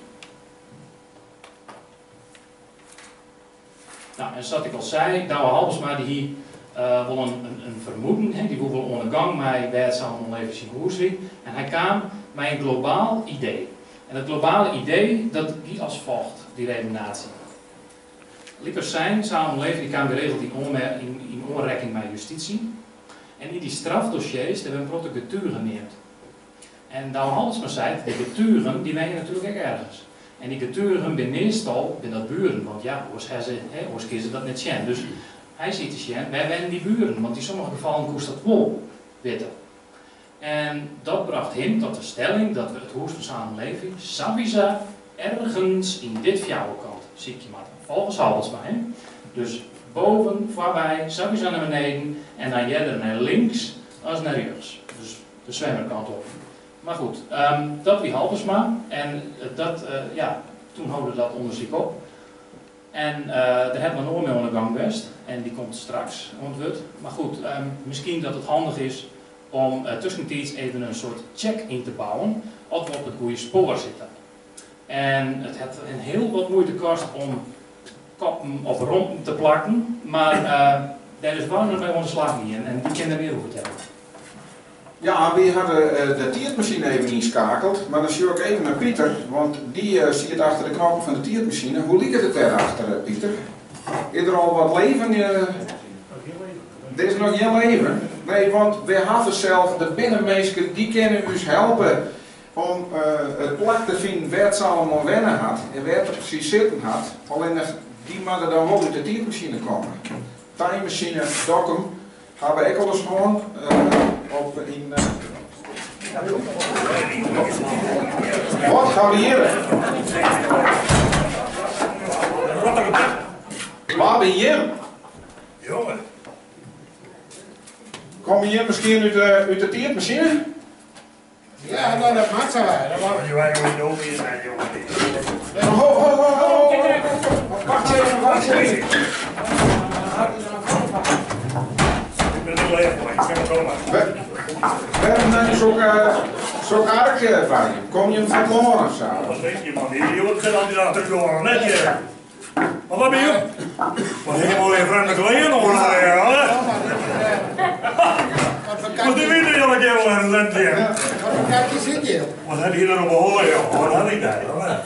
[SPEAKER 2] Nou, en zoals ik al zei, Douwe Halbesma die hier wel een vermoeden, die wil wel ondergang met waar het samen leven zien hoe zie. En hij kwam met een globaal idee. En het globale idee, dat die als volgt, die redenatie. Lippers zijn, samenleving, die kwam geregeld in onrekking met justitie. En in die strafdossiers hebben we een protte getuigen neemt. En Douwe Halbesma zei, die getuigen, die wegen natuurlijk ook ergens. En die getuigen zijn meestal bij dat buren, want ja, hoe kiezen dat net zien. Dus hij ziet het zien, wij wennen die buren, want in sommige gevallen koest dat wel weten. En dat bracht hem tot de stelling dat we het huis van samenleving sowieso ergens in dit fjouwenkant, zie ik je maar, volgens Halbesma. Dus boven, voorbij, sowieso naar beneden en dan jij naar links als naar rechts. Dus de zwemmerkant op. Maar goed, dat wie Halbesma en toen houden we dat onderzoek op. En daar hebben we nog meer onder gang geweest en die komt straks ontwut. Maar goed, misschien dat het handig is om tussentijds even een soort check in te bouwen of we op het goede spoor zitten. En het heeft een heel wat moeite kost om koppen of rompen te plakken, maar daar is wel nog bij onze slag niet in en die kan er weer over vertellen.
[SPEAKER 1] Ja, we hadden de tiertmachine even inschakeld, maar dan zie ik even naar Pieter, want die zit achter de knoppen van de tiertmachine. Hoe liep het daarachter, Pieter? Is er al wat leven? Er is nog geen leven. Nee, want we hadden zelf, de binnenmeesten, die kunnen ons helpen om het plak te vinden waar het ze allemaal wennen had en waar het precies zitten had. Alleen die moeten dan wel uit de tiertmachine komen. Tijmachine, dokum, hebben we ook al eens gewoon op in. Wat gaan we hier? Waar ben je?
[SPEAKER 6] Jongen.
[SPEAKER 1] Kom je hier misschien uit de tiertmachine?
[SPEAKER 6] Ja, nou dat mag zo wel. Je weet hoe je nog hier zijn, jongen.
[SPEAKER 1] Ho. Wacht even.
[SPEAKER 6] Ik ben er leeg voor, ik ga het komen.
[SPEAKER 1] We hebben zo'n ark van je. Kom je van Loren of zo?
[SPEAKER 6] Wat weet je man, die jongen gaat dan niet achter de door, net je. Maar wat ben je?
[SPEAKER 7] Wat helemaal weer vreemde kleren hoor. Wat die weet je al een keer wel in het land.
[SPEAKER 6] Wat een kaartje zit je?
[SPEAKER 7] Wat heb je er op gehoord, joh? Wat had ik daar?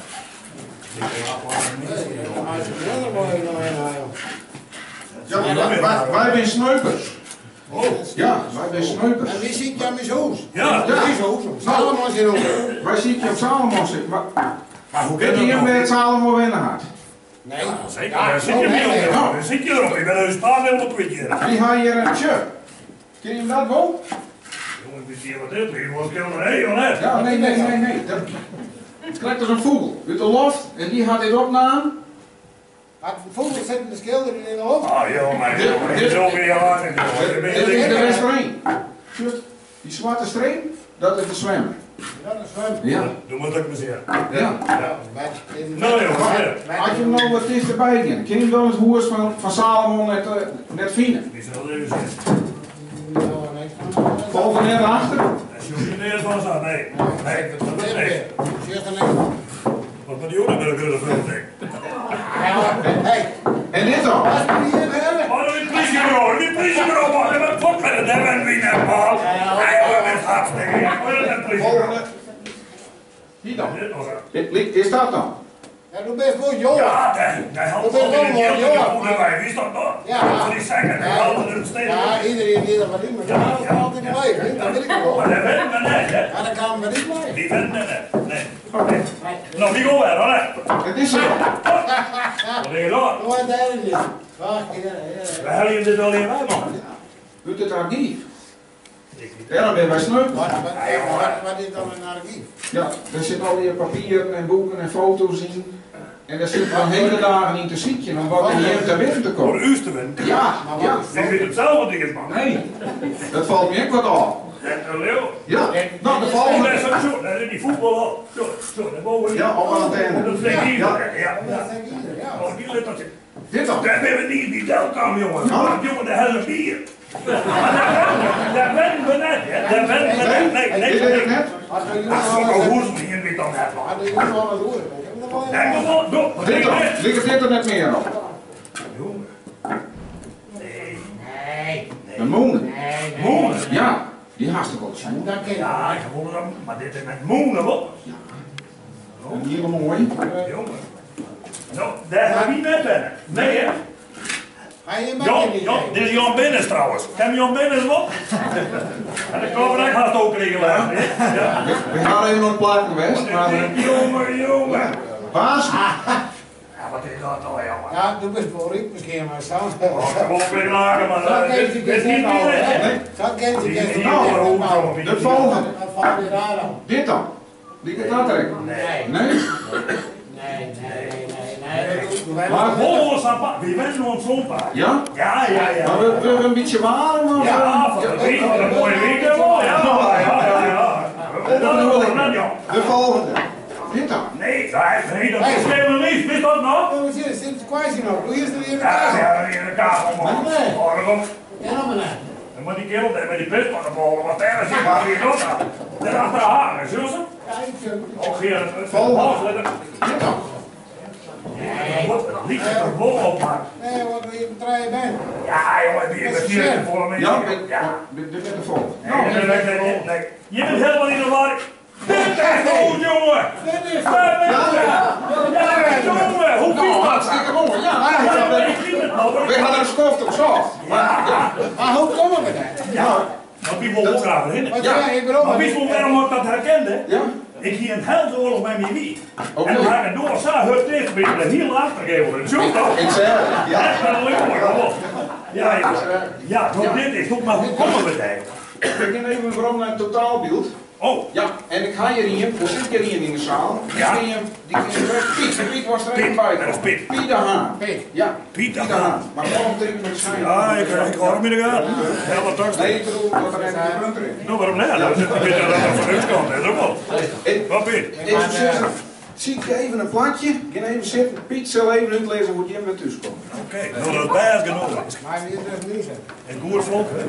[SPEAKER 1] Ja, wij zijn sneupers.
[SPEAKER 6] Oh.
[SPEAKER 1] Ja, wij zijn sneupers.
[SPEAKER 6] En wie ziet je aan mijn zoos?
[SPEAKER 7] Ja.
[SPEAKER 6] Dat is zo. Salomon zit ook.
[SPEAKER 1] Wij zien je op Salomon zitten.
[SPEAKER 7] Maar hoe
[SPEAKER 1] Weet
[SPEAKER 7] kan
[SPEAKER 1] je
[SPEAKER 7] je
[SPEAKER 1] hem bij het Salomon winnen had?
[SPEAKER 6] Nee.
[SPEAKER 7] Zeker, daar zit je niet op. Daar zit je erop. Ik ben een spaar helemaal kwijt hier.
[SPEAKER 1] Die had hier een shirt. Ken je hem dat wel?
[SPEAKER 7] Jongen, ik zie wat dit is. Ik was helemaal heel net.
[SPEAKER 1] Ja, nee. Het klinkt als een vogel uit de loft en die had dit opname.
[SPEAKER 6] Had de vogel zit in de schilder in de hoofd.
[SPEAKER 7] Ah joh, maar dit is ook weer aan.
[SPEAKER 1] Dit is de restaurant. Die zwarte streep, dat is de zwemmen.
[SPEAKER 6] Dat is zwem.
[SPEAKER 1] Ja.
[SPEAKER 7] Doe maar dat maar zeer.
[SPEAKER 1] Ja.
[SPEAKER 7] Nou jongens,
[SPEAKER 1] Als je hem nou wat dichterbij kan, ken je wel het hoers van Salomon net vinden?
[SPEAKER 7] die zal even zien.
[SPEAKER 1] Boven en achter.
[SPEAKER 7] Als je niet meer van staat, nee. Nee, dat is niks. Wat met die jongen ben ik weer de veel ding.
[SPEAKER 1] En dit dan?
[SPEAKER 7] Maar dat is politiebureau, dat is politiebureau, man. Dat komt met het hebben wie net, man. Hij hoort met hartstikke. Wat is dat politiebureau?
[SPEAKER 1] Die dan?
[SPEAKER 7] Dit nog, hè?
[SPEAKER 1] Is dat dan?
[SPEAKER 6] Ja, doe best goed, joh.
[SPEAKER 7] Ja, hij helpt al in het geld erbij. Wie is dat dan?
[SPEAKER 6] Ja.
[SPEAKER 7] Dat wil ik zeggen, hij helpt in het steden.
[SPEAKER 6] Ja, iedereen die er wat in, maar dat gaat altijd in leven, dat weet ik wel.
[SPEAKER 7] Maar dat weet ik maar net, hè?
[SPEAKER 6] Ja, dat kan maar niet blijven.
[SPEAKER 7] Die weet het net, nee. Oké. Nou, die gaan weer, hoor.
[SPEAKER 1] Het is er.
[SPEAKER 7] Wat denk je dan?
[SPEAKER 6] Hoe is dat niet? Wacht,
[SPEAKER 7] We hebben je dit al in bij, man.
[SPEAKER 1] Uit het archief. Ja, dan ben wij sneuvels.
[SPEAKER 6] Wat is dan een archief?
[SPEAKER 1] Ja, er zitten al die papieren en boeken en foto's in. En daar zit wel hele dagen in te zieken om wat er hier te winnen te
[SPEAKER 7] Voor
[SPEAKER 1] komen.
[SPEAKER 7] u te winnen.
[SPEAKER 1] Ja, ja.
[SPEAKER 7] Ik weet het zelf wat ik het, man.
[SPEAKER 1] Nee, dat valt me ook wat op.
[SPEAKER 7] En Leo.
[SPEAKER 1] Ja, nou de
[SPEAKER 7] Oh, dat
[SPEAKER 1] volgende.
[SPEAKER 7] is ook zo. Dat is die voetbal al. Zo, daarboven.
[SPEAKER 1] Ja, op een
[SPEAKER 7] Op dat
[SPEAKER 1] antenne.
[SPEAKER 7] vlek hier.
[SPEAKER 1] Ja.
[SPEAKER 7] Ja.
[SPEAKER 6] Dat zeg ieder, ja.
[SPEAKER 7] Oh, die lukt dat.
[SPEAKER 1] Dit dan?
[SPEAKER 7] Dat hebben we niet in die telkam, jongen.
[SPEAKER 1] Oh.
[SPEAKER 7] Jongen, de hele bier. Daar ben we net, hè. Daar ben we net. Nee,
[SPEAKER 1] Dit weet ik net.
[SPEAKER 6] Als we
[SPEAKER 7] Dat is ook een hoers die in dit dan hebben.
[SPEAKER 6] Hadden jullie wel wat horen?
[SPEAKER 7] Nee, kom op, doe.
[SPEAKER 1] Dit dan? Ligt dit er net meer op?
[SPEAKER 7] Jongen. Nee.
[SPEAKER 6] Nee.
[SPEAKER 1] Een moenen.
[SPEAKER 7] Moenen?
[SPEAKER 1] Ja, die haast ik wel zien.
[SPEAKER 6] Dat ken je.
[SPEAKER 7] Ja, ik hoor hem. Maar dit is met moenen, wat?
[SPEAKER 1] Een hele mooie.
[SPEAKER 7] Jongen. Nou, daar heb ik niet met binnen. Nee, hè.
[SPEAKER 6] Ga je
[SPEAKER 7] Jan,
[SPEAKER 6] met niet?
[SPEAKER 7] dit is Jan Binnens trouwens. Ken Jan Binnens wat? En de Koperijk gaat het ook regelmatig. Ja.
[SPEAKER 1] We gaan even op het plaat geweest, maar...
[SPEAKER 7] Jongen.
[SPEAKER 1] Baas?
[SPEAKER 7] Ja, wat is dat nou, jongen?
[SPEAKER 6] Ja, doe best wel riep misschien, maar zo.
[SPEAKER 7] Gewoon weer lagen, maar
[SPEAKER 6] Zo kent je
[SPEAKER 7] dit is niet
[SPEAKER 6] niet al,
[SPEAKER 7] meer.
[SPEAKER 6] hè?
[SPEAKER 1] Nee.
[SPEAKER 6] Zo kent je
[SPEAKER 7] Die is
[SPEAKER 6] niet
[SPEAKER 7] niet
[SPEAKER 6] al.
[SPEAKER 7] meer.
[SPEAKER 1] De volgende.
[SPEAKER 6] Dat valt weer raar aan.
[SPEAKER 1] Dit dan? Ligt het dat er?
[SPEAKER 6] Nee.
[SPEAKER 1] Nee?
[SPEAKER 6] Nee.
[SPEAKER 1] Maar
[SPEAKER 7] Volgens Sapa, wie bent nog zo'n paar?
[SPEAKER 1] ja?
[SPEAKER 7] Ja.
[SPEAKER 1] Maar we hebben een beetje warm of
[SPEAKER 7] Ja, van de week, dat mooie week wel. Ja.
[SPEAKER 1] Dat bedoel ik.
[SPEAKER 7] Ja.
[SPEAKER 1] De volgende. Dit dan?
[SPEAKER 7] Nee, dat is helemaal niet. Wist dat nog?
[SPEAKER 6] We zitten Sinterklaas hier nog. Hoe is er hier in de
[SPEAKER 7] Ja,
[SPEAKER 6] kaas?
[SPEAKER 7] dat is in de kamer, man.
[SPEAKER 6] Nee.
[SPEAKER 7] Oh, dat komt.
[SPEAKER 6] Ja, maar nee.
[SPEAKER 7] Dan moet die kerel met die pist van de bolen, wat daar zit, waar weer dat aan. Daar achter de haken, zullen ze?
[SPEAKER 6] Ja, ik vind
[SPEAKER 7] Och, hier, het
[SPEAKER 1] Volgende. Dit dan?
[SPEAKER 7] liet er bol op, maar.
[SPEAKER 6] nee, wat wil je bedrijven bent?
[SPEAKER 7] Ja, jongen, die is hier voor me.
[SPEAKER 1] Ja, dit is de volgende.
[SPEAKER 7] Nee. Je bent helemaal niet de war. Dit is echt goed, jongen.
[SPEAKER 6] Dit is
[SPEAKER 7] Ja, jongen, hoe
[SPEAKER 1] Nou,
[SPEAKER 7] is dat?
[SPEAKER 1] hartstikke mooi. Ja,
[SPEAKER 7] Ik zie het nou.
[SPEAKER 1] we hadden een skoft op zo.
[SPEAKER 6] Maar hoe komen we daar?
[SPEAKER 1] Ja.
[SPEAKER 7] Maar wie wil ook graag erin?
[SPEAKER 6] Wat
[SPEAKER 1] Ja.
[SPEAKER 6] jij, ik bedoel,
[SPEAKER 7] Maar wie waarom ik dat herkende?
[SPEAKER 1] Ja?
[SPEAKER 7] Ik ging een heldoorlog met mijn wie.
[SPEAKER 1] Oké.
[SPEAKER 7] En dan ga ik door, zo hut tegen, ben je er heel achtergeven. Zo toch?
[SPEAKER 1] Ik zei het. Ja.
[SPEAKER 7] Echt wel leuk hoor. Ja, nou dit is toch maar hoe komen we daar?
[SPEAKER 1] Ik ben even waarom naar het totaalbeeld.
[SPEAKER 7] Oh,
[SPEAKER 1] Ja, en ik ga hier, hoe zit ik hier in de zaal?
[SPEAKER 7] Ja.
[SPEAKER 1] Piet was er even
[SPEAKER 7] Piet,
[SPEAKER 1] bij.
[SPEAKER 7] dat is Piet.
[SPEAKER 1] Piet de Haan.
[SPEAKER 6] Piet.
[SPEAKER 1] Ja,
[SPEAKER 7] Piet de
[SPEAKER 1] Piet de
[SPEAKER 7] Haan.
[SPEAKER 1] Haan. Maar gewoon tegen met zijn.
[SPEAKER 7] Ja, ik hoor hem in de gaten. Ja, wat toch?
[SPEAKER 1] Nee, ik bedoel, dat er even een brunter in.
[SPEAKER 7] Nou, waarom niet? Dat zit een beetje aan de vooruitkant, dat is ook wel. Wat Piet?
[SPEAKER 1] Even zeggen, zie ik even een plaatje, ga even zitten. Piet zal even uitlezen hoe Jim weer thuis komt.
[SPEAKER 7] Oké, nou dat is bijna genoeg.
[SPEAKER 6] maar wie is er nu zijn?
[SPEAKER 7] En goed volk, hè?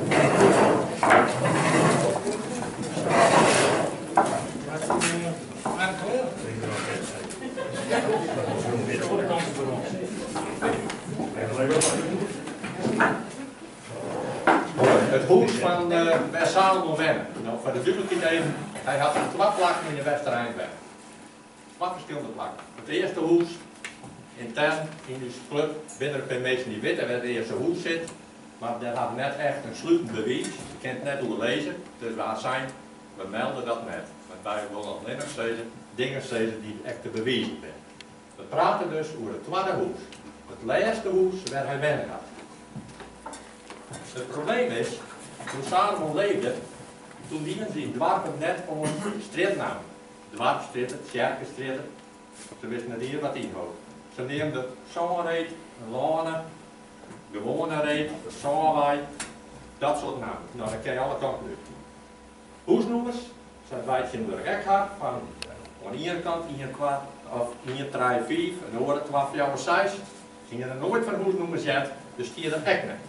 [SPEAKER 8] het huis van waar Salomon wennen. Nou, voor de duidelijkheid even, hij had een plakken in de Westerijnweg. 2 verschillende plakken. Het eerste huis, intern, in de club, binnen een paar mensen die weten waar het eerste huis zit. Maar dat had net echt een sluitend bewijs. Je kent net hoe lezen, dus we melden dat net. Want wij willen alleen nog steeds dingen steeds die echt te bewijzen zijn. We praten dus over het tweede huis. Het laatste huis waar hij wennen had. Het probleem is, toen Salomon leefde, toen dienen ze in dwarpen net om een streetnaam. Dwarpstritten, Sjerkenstritten, ze wisten niet hier wat inhoudt. Ze neemden Zonreed, Lane, Gewone Reed, Zonwij, dat soort namen. Nou, dan kan je alle kanten uit. Huisnoemers zijn wijtje in de rekhart van aan de ene kant 1 kwart of 1, 3, 5 en de andere 12, 4, 6. Gingen er nooit van huisnoemers zet, dus die er echt niet.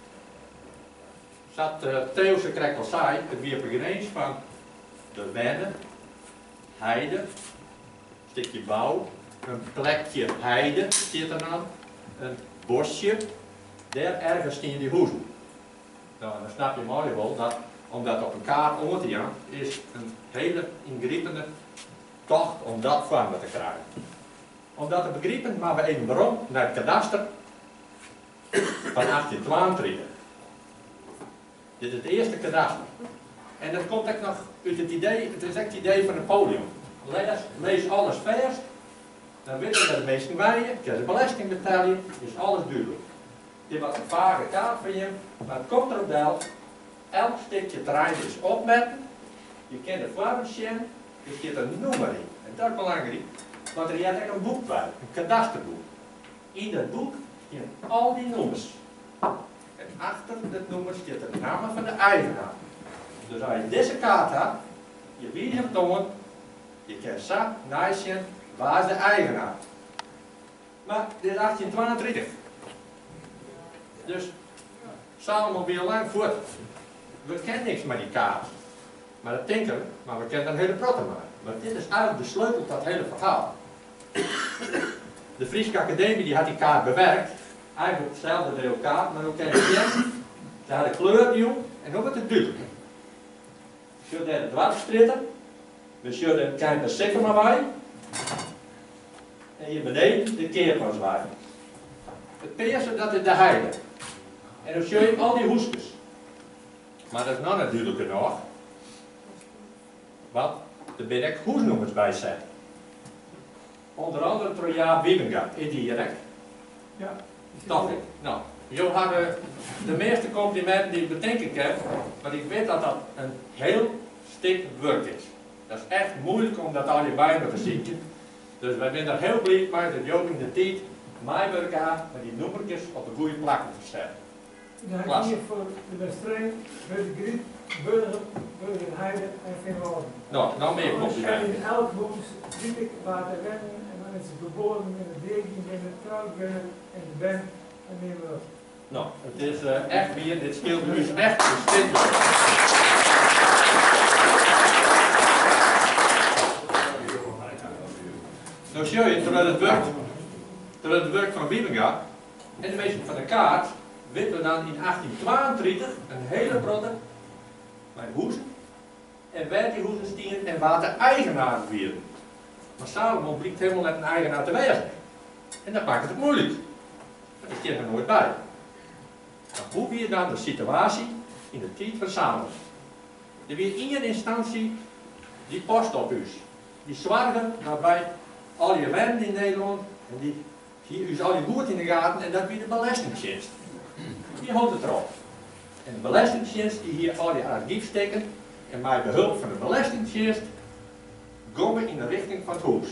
[SPEAKER 8] Zat Theose krijgt al saai, het weer op grens van de wennen, heide, een stukje bouw, een plekje heide zit er dan, een bosje, daar ergens staan die huizen. Nou, dan snap je mooi wel dat, om dat op een kaart om te gaan, is een hele ingrijpende tocht om dat vorm te krijgen. Om dat te begrijpen, maar we even waarom naar het kadaster van 1832. Dit is het eerste kadaster. En dat komt ook nog uit het idee, het is echt het idee van Napoleon. Lees alles vers, dan weten we dat de meesten wijden, je de belasting betalen, is alles duidelijk. Dit was een vage kaart van je, maar het komt erop dat elk stukje terrein is opmetten, je kent de vorm zien, er zit een nummer in. En dat is belangrijk, want er is echt een boek bij, een kadasterboek. In dat boek staan al die nummers. En achter dat nummer zit de naam van de eigenaar. Dus als je deze kaart hebt, je weet hem tonen, je kan zo naaien waar is de eigenaar. Maar dit is 1832. Dus Salomon weer lang voort. We kennen niks met die kaart. Maar dat denken we, maar we kennen een hele protten maken. Maar dit is eigenlijk de sleutel tot het hele verhaal. De Friese Academie die had die kaart bewerkt. Eigenlijk hetzelfde deel kaart, maar ook ken je. Ze hadden kleurnieuw en ook wat het duur. Je hebt de dwarsstritten. Dus je hebt een de Sycamore. En hier beneden de Keerpanswij. Het eerste dat is de heide. En dan zie je al die hoestjes. Maar dat is nog natuurlijk nog. Wat er ben ik hoesnoemers bij zijn. Onder andere Troja Wiebenga, is die hier echt? Ja. Toch ik. Nou, jullie hadden de meeste complimenten die ik bedenk ik heb, maar ik weet dat dat een heel stuk werk is. Dat is echt moeilijk om dat al je bijna te zien. Dus wij zijn er heel blij mee dat Joop in de tijd mij bij elkaar met die nummertjes op de goede plek te zetten.
[SPEAKER 9] Dan hier voor de wedstrijd, Burgergriet, Burgerheide en Vinwalden.
[SPEAKER 8] Nou meer complimenten.
[SPEAKER 9] En in elk boek zie ik waar te wennen en dan is ze geboren in de deging, in de trouwbinnen en de ben en meer wel.
[SPEAKER 8] Nou, het is echt weer, dit scheelt nu echt een stuk. Nou zie je, terwijl het werk van Wiebenga en de meeste van de kaart, weten we dan in 1832 een hele brotte mijn hoezen en waar die hoezen stien en waar de eigenaar weer. Maar Salomon blijkt helemaal net een eigenaar te wezen. En dat maakt het moeilijk. Dat is er nooit bij. Nou, hoe weer dan de situatie in de tijd van Salomon? Er weer in instantie die post op u. Die zorgen daarbij al je wennen in Nederland en die hier al je goed in de gaten en dat weer de Belastingdienst. Die houdt het erop. En de Belastingdienst die hier al je archief steken en met behulp van de Belastingdienst gaan we in de richting van het huis.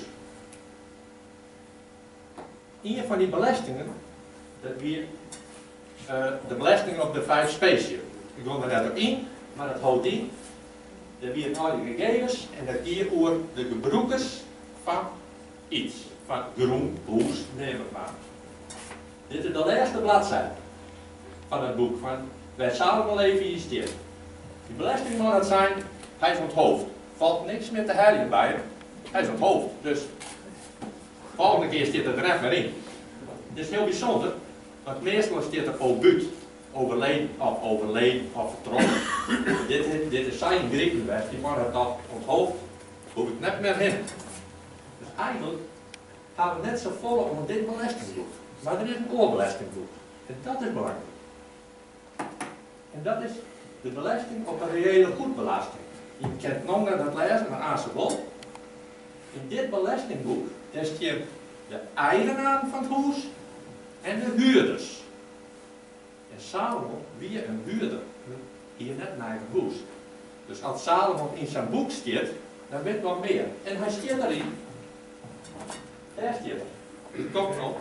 [SPEAKER 8] Een van die belastingen, dat weer de belasting op de 5 speciën. Ik ga er net op in, maar dat houdt in dat weer al je gegevens en dat hier over de gebruikers van iets. Van groen, boes, neem het maar. Dit is de laatste bladzijde van het boek van waar Salomon leven hier stil. Die belasting moet dat zijn, hij is onthoofd. Valt niks meer te herrie bij hem. Hij is onthoofd. Dus de volgende keer zit er net maar in. Dit is heel bijzonder, want meestal zit er obut. overleden of vertrokken. dit is zijn Grieken geweest, die waren het al onthoofd, hoef ik net meer heen. Dus eigenlijk hebben we net zo volle om dit belastingboek. Maar er is een oorbelastingboek. En dat is belangrijk. En dat is de belasting op een reële goedbelasting. Je kent nog naar dat lezen, maar aan zijn wel. In dit belastingboek daar staat de eigenaar van het huis en de huurders. En Salomon, wie een huurder, hier net naar het huis. Dus als Salomon in zijn boek staat, dan weet wel meer. En hij staat erin. Daar staat het. Het komt nog.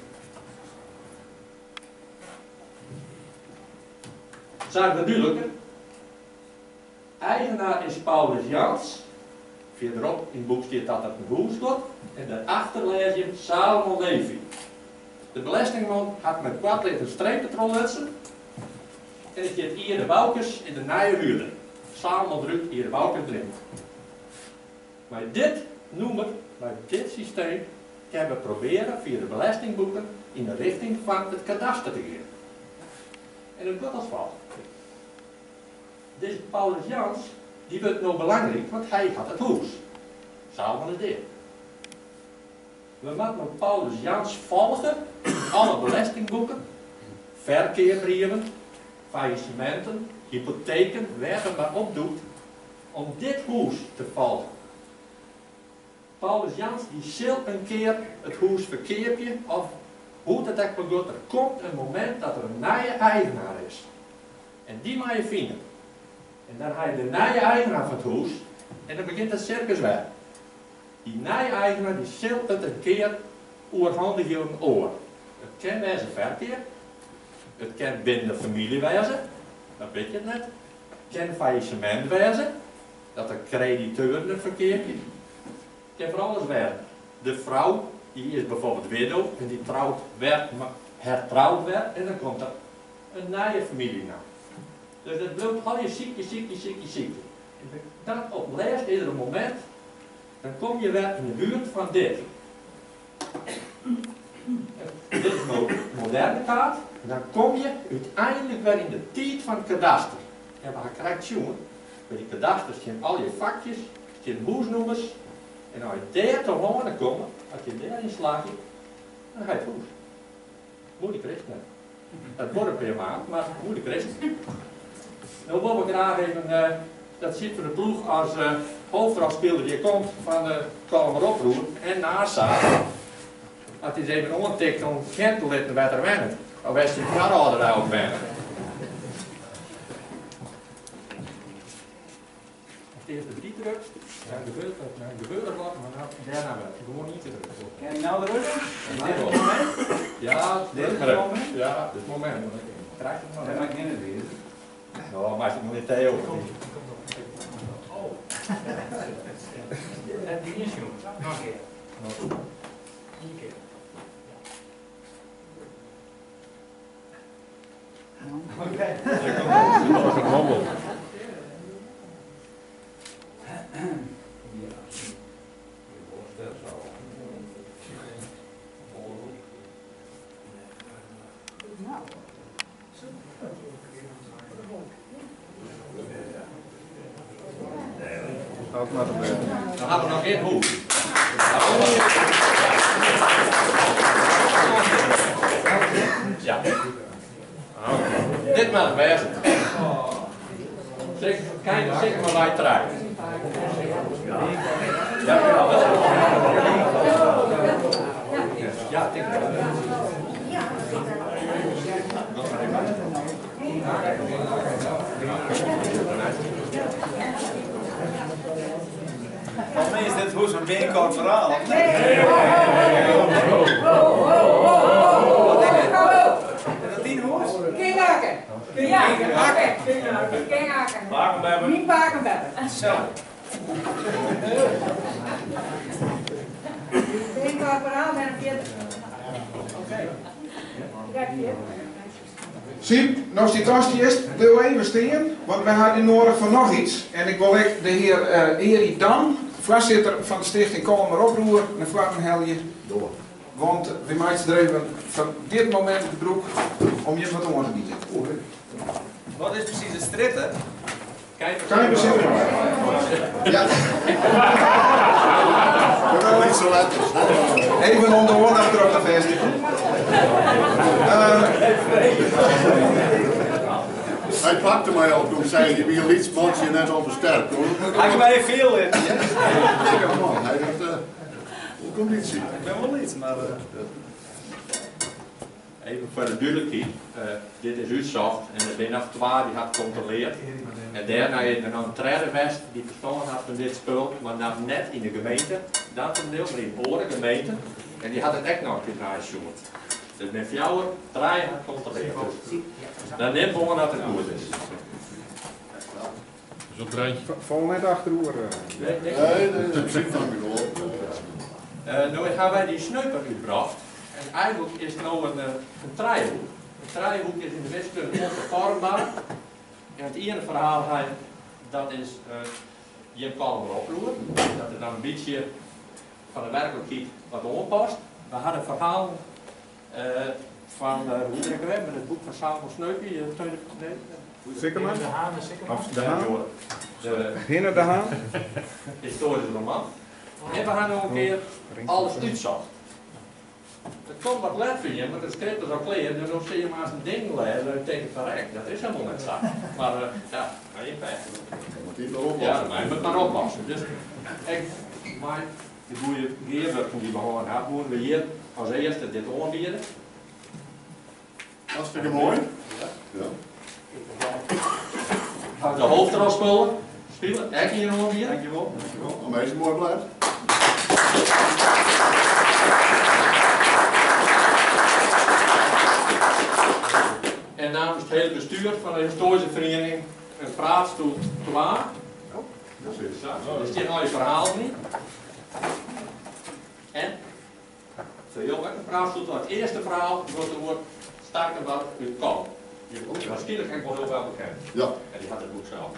[SPEAKER 8] Zijn we duidelijker? Eigenaar is Paulus Jans. Verderop in het boek staat dat het een huis wordt. En daarachter lees je Salomon Levi. De belastingman had met kwart liter streeppetrol etsen. En het staat hier de Boukes in de nieuwe huurder. Salomon drukt hier de Boukes erin. Maar dit noemen, bij dit systeem, kunnen we proberen via de belastingboeken in de richting van het kadaster te gaan. En het wordt als volgt. Deze Paulus Jans, die wordt nog belangrijk, want hij had het huis. Salomon is dit. We moeten Paulus Jans volgen in alle belastingboeken, verkeerbrieven, faillissementen, hypotheken, waar we maar opdoet, om dit huis te volgen. Paulus Jans die zult een keer het huis verkeerpje, of hoe het ook begot, er komt een moment dat er een nieuwe eigenaar is. En die moet je vinden. En dan heb je de nieuwe eigenaar van het huis, en dan begint het circus weer. Die nieuwe eigenaar die zult het een keer oorhandigen een oor. Het kan wezen verkeer, het kan binnen de familie wezen, dat weet je net. Het kan faillissement wezen, dat de crediteur het verkeertje. Het kan voor alles werden. De vrouw, die is bijvoorbeeld widow en die trouwt werd, hertrouwd werd en dan komt er een nieuwe familie na. Dus dat bloedt al je ziekte. En dat op laatst ieder moment, dan kom je weer in de buurt van dit. Dit is een moderne kaart. En dan kom je uiteindelijk weer in de tijd van het kadaster. En we gaan krijgt jongen. Bij die kadasters zijn al je vakjes, zijn huisnummers. En als je daar te horen komt, als je daarin slaagt, dan ga je het huis. Moeilijk is het net. Het wordt een per maand, maar moeilijk is het. Nou wil ik graag even, dat ziet voor de ploeg als hoofdrolspeler die komt van de Kalmer Oproer en NASA. Dat is even ontikt om geen te laten wat er wennen. Of is het jaar ouder ook wennen. Als het eerst die drukt, dan gebeurt er wat, maar daarna wel. Gewoon niet te drukken.
[SPEAKER 4] Kan je nou drukken?
[SPEAKER 8] Ja, dit is het moment. Ja, dit is het moment. Krijg je het maar.
[SPEAKER 4] Dat maakt niet meer.
[SPEAKER 8] Nou, maar je moet niet Theo.
[SPEAKER 2] Oh. En die is jong. Nog een keer. Eén keer.
[SPEAKER 4] Oké.
[SPEAKER 8] Dat is een hommel. Dan gaan we nog één hoek. Ja. Dit mag wezen. Kijk, zeker maar waar je draait. Ja, denk ik.
[SPEAKER 4] Volgens mij is dit hoe zo'n binnenkort verhaal. Wat denk je? Is dat 10 hoes?
[SPEAKER 10] Kinghaken. Ja, Kinghaken.
[SPEAKER 4] Bakenbebber.
[SPEAKER 10] Niet Bakenbebber.
[SPEAKER 4] Zo.
[SPEAKER 10] Binnenkort verhaal met een 40.
[SPEAKER 4] Oké.
[SPEAKER 1] Siep, nou situatie is, deel even steen, want wij hadden nodig van nog iets. En ik wil de heer Erik Dam, voorzitter van de stichting Kalmer Oproer, naar vragen helje door. Want we maken er even van dit moment gebruik om je wat aan te bieden.
[SPEAKER 4] Wat is precies de stritten?
[SPEAKER 1] Kan je bezinnen? Ja.
[SPEAKER 6] Niet zo letters.
[SPEAKER 1] Even om de woord achterop te vestigen.
[SPEAKER 6] Hij pakte mij al toen zei hij, wie iets moet je net oversterkt.
[SPEAKER 4] Had je mij veel in?
[SPEAKER 6] Hij dacht, hoe komt niet zien?
[SPEAKER 4] Ik ben wel iets, maar...
[SPEAKER 8] Even voor de duidelijkheid, dit is uitzocht en er zijn nog 2 die had gecontroleerd. En daarna is er nog een derde west die verstand had van dit spul, maar dan net in de gemeente, dat een deel, maar in de gemeente. En die had het echt nog gedraaid. Dus met jou 3 had gecontroleerd. Dan neemt gewoon dat het goed is.
[SPEAKER 3] Zo'n treintje.
[SPEAKER 1] Val net achterover.
[SPEAKER 6] Nee, dat zit van me wel.
[SPEAKER 8] Nu gaan wij die sneuper uitgebracht. En eigenlijk is het nou een draaihoek. Een draaihoek is in de wiskunde onvervormbaar. En het ene verhaal dat is, je kan hem oproepen. Dat er dan een beetje van de werkelijkheid wat onpast. We hadden een verhaal van, hoe denken we, met het boek van Samuel Sneuper.
[SPEAKER 1] Sikkerman?
[SPEAKER 2] De Haan is Sikkerman.
[SPEAKER 1] De Haan?
[SPEAKER 8] De
[SPEAKER 1] Hinne de Haan?
[SPEAKER 8] historische roman. En we gaan nog een keer alles uitzocht. Het komt wat let van je, maar het schrift is al klein, dus dan zie je maar eens een ding lezen en tegen het verrekt. Dat is helemaal net zo. Maar ja, maar je pech. Ja, maar je moet maar oppassen. Dus de goede geerwerking die we gewoon hebben, moeten we hier als eerste dit aanbieden.
[SPEAKER 6] Hartstikke mooi. Ja.
[SPEAKER 8] De hoofdrolspelen, echt hier aanbieden.
[SPEAKER 4] Dankjewel.
[SPEAKER 6] Een meisje mooi blad.
[SPEAKER 8] En namens het hele bestuur van de historische vereniging een praatstoel klaar. Dus dit al je verhaal niet. En, zo heel lekker, een praatstoel het eerste verhaal wordt het woord sterker wat u kan. Je waarschijnlijk heb ik wel heel wel bekend.
[SPEAKER 6] Ja.
[SPEAKER 8] En die had het boek zelf.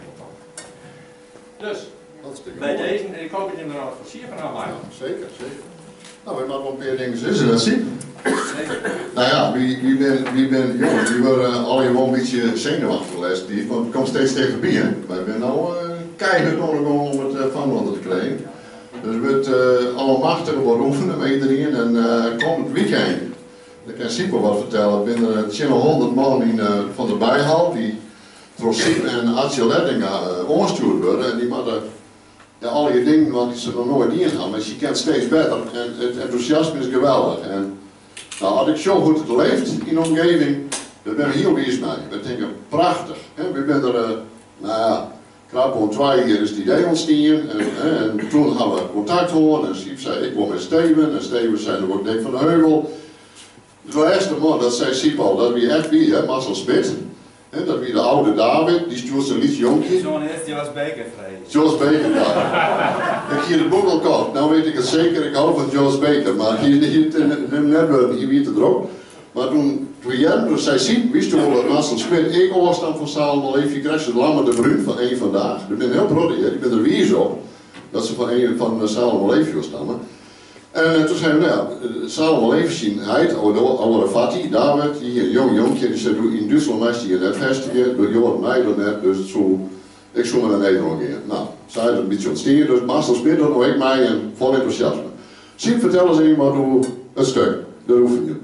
[SPEAKER 8] Dus,
[SPEAKER 6] Hartstikke
[SPEAKER 8] bij
[SPEAKER 6] mooi.
[SPEAKER 8] deze, en ik hoop dat je er nog wat versier van aan maakt.
[SPEAKER 6] Zeker, zeker. Nou, we hebben nog een paar dingen zeggen, dat zien. Nou ja, wie ben jongens, die worden al gewoon een beetje zenuwachtig de laatste tijd, want het komt steeds dichterbij, hè. Wij zijn nou keihard nodig om het vanwanden te krijgen. Dus we het allemaal machtig worden oefenen met iedereen en komend weekend, ik kan Sieper wat vertellen, binnen 100 man van de bijhal, die door Siep en Adje Leddinga ongestuurd worden en die moeten ja, al je dingen wat ze nog nooit in gaan, maar je kent steeds beter en het enthousiasme is geweldig. En nou, als ik zo goed het leeft in de omgeving, daar ben ik heel blij mee. We denken prachtig. Hè? We zijn er, nou ja, krap om 2 jaar is het idee ontstaan en toen hadden we contact gehouden en Siep zei ik wil met Steven en Steven zei dan word ik van de Heuvel. De laatste man, dat zei Siep al, dat wie echt wie, hè, Marcel Smit. Dat wie de oude David, die stuurt zijn liedje jonkje.
[SPEAKER 4] Zo'n eerste Jos Baker vrij.
[SPEAKER 6] Jos Baker, ja. Ik hier de boek al kocht, nou weet ik het zeker, ik hou van Jos Baker, maar hier net wie te druk. Maar toen zei Siep, wist je wel dat Marcel Smit, ik oorstam van Salomon Leefje, krijg je de Lamme de Bruin van één vandaag. Ik ben heel trots, ik ben er wies op, dat ze van een van Salomon Leefje stammen. En toen zei we, nou ja, Salomon Leefje zien, hij, oude Fatih, David, die een jong jonkje, die zei, in Duitsland is hij net vestigen, door Johan Meijer net, dus zo, ik zou naar Nederland gaan. Nou, zij is een beetje ontstaan, dus Marcel Smit doet nog ik mij en vol enthousiasme. Siep, vertel eens even wat hoe het stuk, de oefening.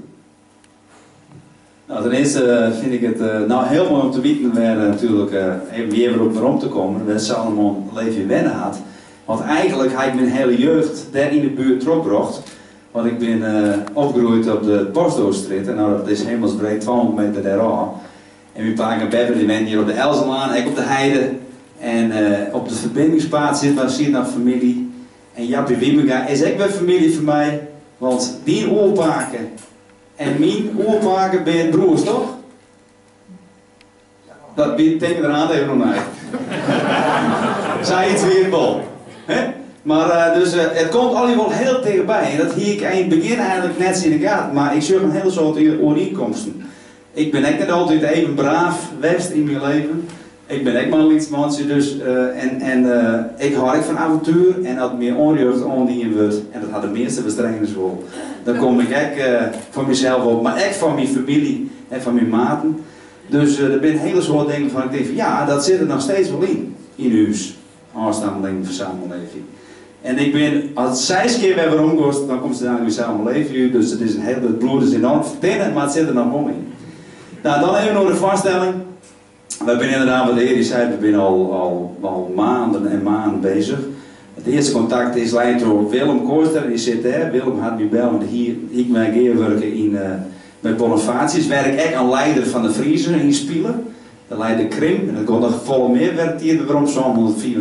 [SPEAKER 4] Nou, ten eerste vind ik het nou heel mooi om te weten waar natuurlijk even weer op waarom te komen, waar Salomon Leefje wennen had. Want eigenlijk heb ik mijn hele jeugd daar in de buurt teruggebracht. Want ik ben opgegroeid op de Postdoorstraat en nou dat is hemelsbreed 200 meter daaraan. En mijn pa en Beppe die wonen hier op de Elzenlaan, ik op de Heide. En op de verbindingspaad zit maar zie naar familie. En Jappie Wiemega is ook weer familie voor mij. Want die oorpaken en mijn oorpaken ben broers toch? Dat biedt tegen de raad even nog mij. Zij iets weer bal. Maar dus het komt allemaal heel tegenbij. En dat hier ik in het begin eigenlijk net in de gaten. Maar ik zoek een hele soort oorinkomsten. Ik ben echt niet altijd even braaf geweest in mijn leven. Ik ben ook maar een lietsmannetje, dus, ik hou ook van avontuur en dat meer onjeugd ondien wordt, en dat had de meeste verstrengende school. Dan kom ik ook van mezelf op, maar ook van mijn familie en van mijn maten. Dus er zijn hele soort dingen van ik denk van ja, dat zit er nog steeds wel in huis. Aanstammeling, verzamelleven. En ik ben, als het 6 keer weer omgekost, dan komt ze dan weer samenleven. Dus het is het bloed is enorm vertennen, maar het zit er nog om in. Nou, dan even nog de vaststelling. We zijn inderdaad, wat de heer zei, we zijn al maanden en maanden bezig. Het eerste contact is leid door Willem Kooster, die zit daar. Willem had me bellen, want hier ik mijn geer werken in met Bonifatius. Werk ik aan leider van de Vriezen in Spielen. De leider Krim, en dat kon nog volle meer werkt hier. Waarom zo'n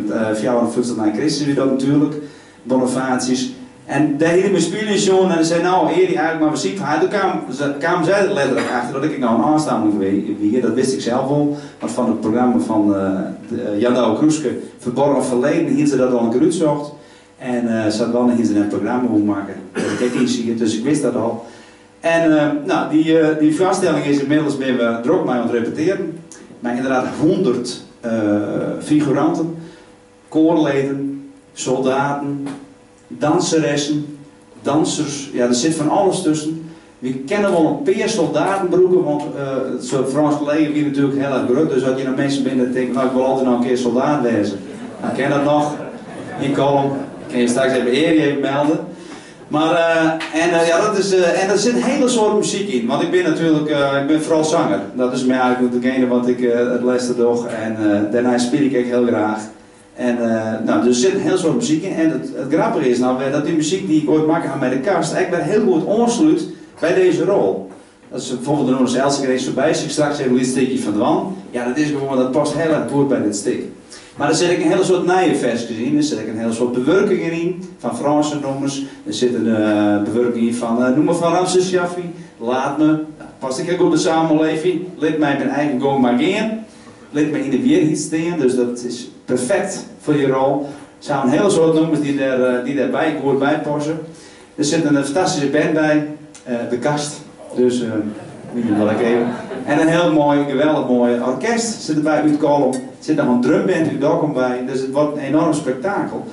[SPEAKER 4] 154 na Christus weer dat natuurlijk. Bonifatius. En daar hielden we Spielen zo'n en zei nou, eer die eigenlijk maar muziek van haar. Toen kwamen zij er letterlijk achter dat ik nou een aanstaande wie. Dat wist ik zelf al. Want van het programma van Jan Douwe Kroeske, Verborgen Verleden, hier ze dat al een keer uitzocht. En ze had wel nog een programma moeten maken. Dus ik wist dat al. En nou, die vaststelling is inmiddels ben we druk mee aan het repeteren. Maar inderdaad 100 figuranten, koorleden, soldaten, danseressen, dansers, ja er zit van alles tussen. We kennen wel een paar soldatenbroeken, want het soort Frans collega wie natuurlijk heel erg groot. Dus als je naar mensen binnen die denken, nou ik wil altijd nog een keer soldaat wezen. Nou, ken dat nog? In Kolm. Kan je straks even even melden. Maar, ja, dat is, en er zit een hele soort muziek in. Want ik ben natuurlijk, ik ben vooral zanger. Dat is mij eigenlijk degene wat ik het laatste doe. En daarna speel ik echt heel graag. En nou, dus er zit een heel soort muziek in. En het grappige is nou dat die muziek die ik ooit maak aan bij de kast, ik ben heel goed aansluit bij deze rol. Dat is bijvoorbeeld de Noorse Elske race voorbij, als ik straks even een stukje van Dwan. Ja, dat is gewoon, dat past heel erg goed bij dit stuk. Maar er zit ik een hele soort nieuwe versjes in, er zit ik een hele soort bewerkingen in, van Franse nummers. Er zit een bewerking in van, noem maar van Ramses Shaffi, Laat me, past ik heel goed bij de samenleving, laat mij mijn eigen gang maar gaan, laat me in de weer staan, dus dat is perfect voor je rol. Er zijn een hele soort nummers die daarbij goed bij passen. Er zit een fantastische band bij, de Kast, dus die wil ik even. En een heel mooi, geweldig mooi orkest zit erbij uit Kolm. Er zit nog een drumband uit Dokkum bij, dus het wordt een enorm spektakel.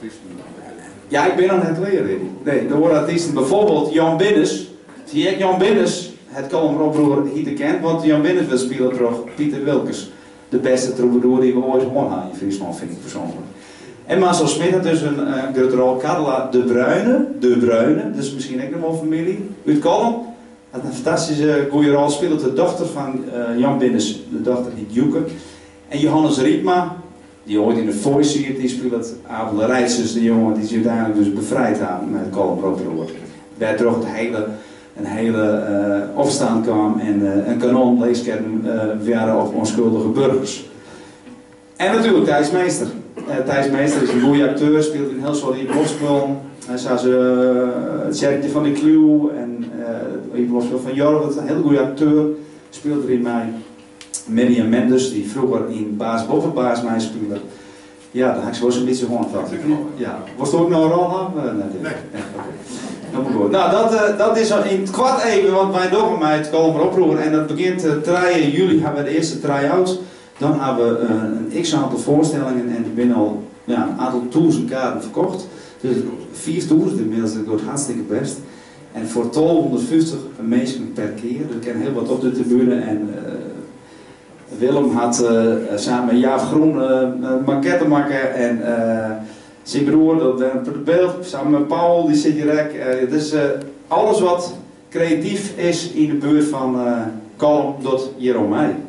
[SPEAKER 4] Ja, ik ben nog net leren. Nee, er worden artiesten, bijvoorbeeld Jan Binnes. Zie ik Jan Binnes, het Kolmer oproer hier kent, want Jan Binnes wil spelen toch Pieter Wilkes. De beste troubadour die we ooit gewonnen hebben in Friesland, vind ik persoonlijk. En Marcel Smit had dus een grote rol. Carla de Bruyne, dus misschien ook nog wel familie, uit Kolm. Had een fantastische goede rol, speelde de dochter van Jan Binnes, de dochter die Joeke. En Johannes Rietma, die ooit in de Voice zit, die speelt Abel Rijtsers, de jongen die zich uiteindelijk dus bevrijd hebben met het Kolmroodroer. Waar toch een hele opstand kwam en een kanon leeskern waren op onschuldige burgers. En natuurlijk Thijs Meester. Thijs Meester is een goede acteur, speelt in heel soort Blosspul. Hij zag het Sjertje van de Kluw en Blosspul van Jorg, dat is een heel goede acteur, speelt er in mij. Miriam Mendes, die vroeger in Baas boven Baas mij speelde. Ja, daar had ik zo een beetje gewoon van. Ja, was het ook nog een rol aan? Nee. Okay. Goed. Nou, dat is in het kwart even, want wij doen mij het Kolmer oproeren en dat begint 3 juli hebben we de eerste try-out. Dan hebben we een x-aantal voorstellingen en er binnen al een aantal duizend kaarten verkocht. Dus 4000 inmiddels, dat wordt hartstikke best. En voor 1250 mensen per keer, dus ik ken heel wat op de tribune en Willem had samen met Jaap Groen een maquette maken en zijn broer, dat het beeld, samen met Paul, die zit direct. Dus alles wat creatief is in de buurt van Kolm, doet hier om mij.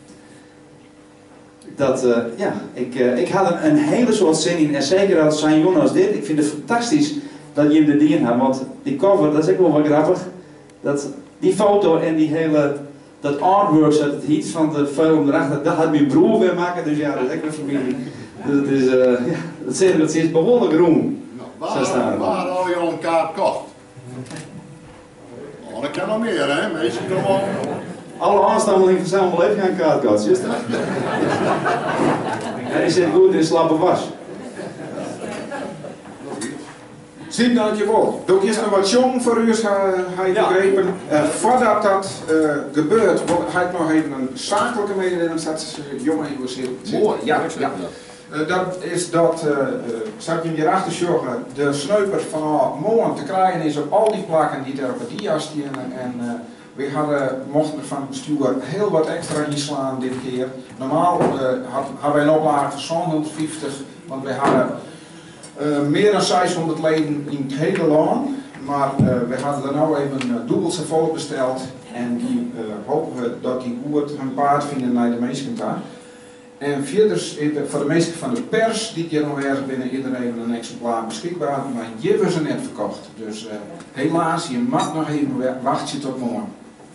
[SPEAKER 4] Dat, ik had een hele soort zin in, en zeker als zijn jongen als dit, ik vind het fantastisch dat je hem de dien hebt, want die cover, dat is ook wel wat grappig, die foto en die hele, dat artwork uit het heat van de film erachter, dat had mijn broer weer maken, dus ja, dat is echt een familie. Dus dat is behoorlijk groen.
[SPEAKER 6] Nou, waar al je al een kaart kocht? Oh, dat kan nog meer, hè? Meestal gewoon.
[SPEAKER 4] Alle aanstammelingen verzamelen heeft geen kaart gehad, zie je dat? Hij zit goed in slappe was.
[SPEAKER 1] Siep, dankjewel. Doe ik eerst nog wat jong voor u, heb je begrepen. Voordat dat gebeurt, ga ik nog even een zakelijke mededeling zetten. Jong even zitten. Mooi, ja. Dat is dat, zal ik je hierachter zorgen, de sneuper van morgen te krijgen is op al die plakken die er op het dia staan. En we mochten van het bestuur heel wat extra inslaan dit keer. Normaal hadden wij een oplage van 750, want wij hadden meer dan 600 leden in het hele land. Maar we hadden er nou even dubbel zo vol besteld. En die hopen we dat die goed hun paard vinden naar de mensen daar. En verder voor de meesten van de pers, die hier nog ergens binnen iedereen een exemplaar beschikbaar, maar je was er net verkocht. Dus helaas, je mag nog even wachten tot morgen.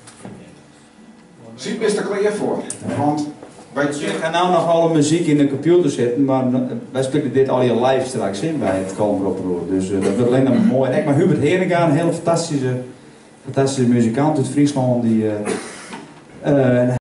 [SPEAKER 1] Ziet best er klaar voor. Want
[SPEAKER 4] we gaan nou nog alle muziek in de computer zetten, maar wij spelen dit al je live straks in bij het Kalmeroproer. Dus dat wordt alleen maar mooi. En maar Hubert Heringa, een hele fantastische muzikant uit Friesland, die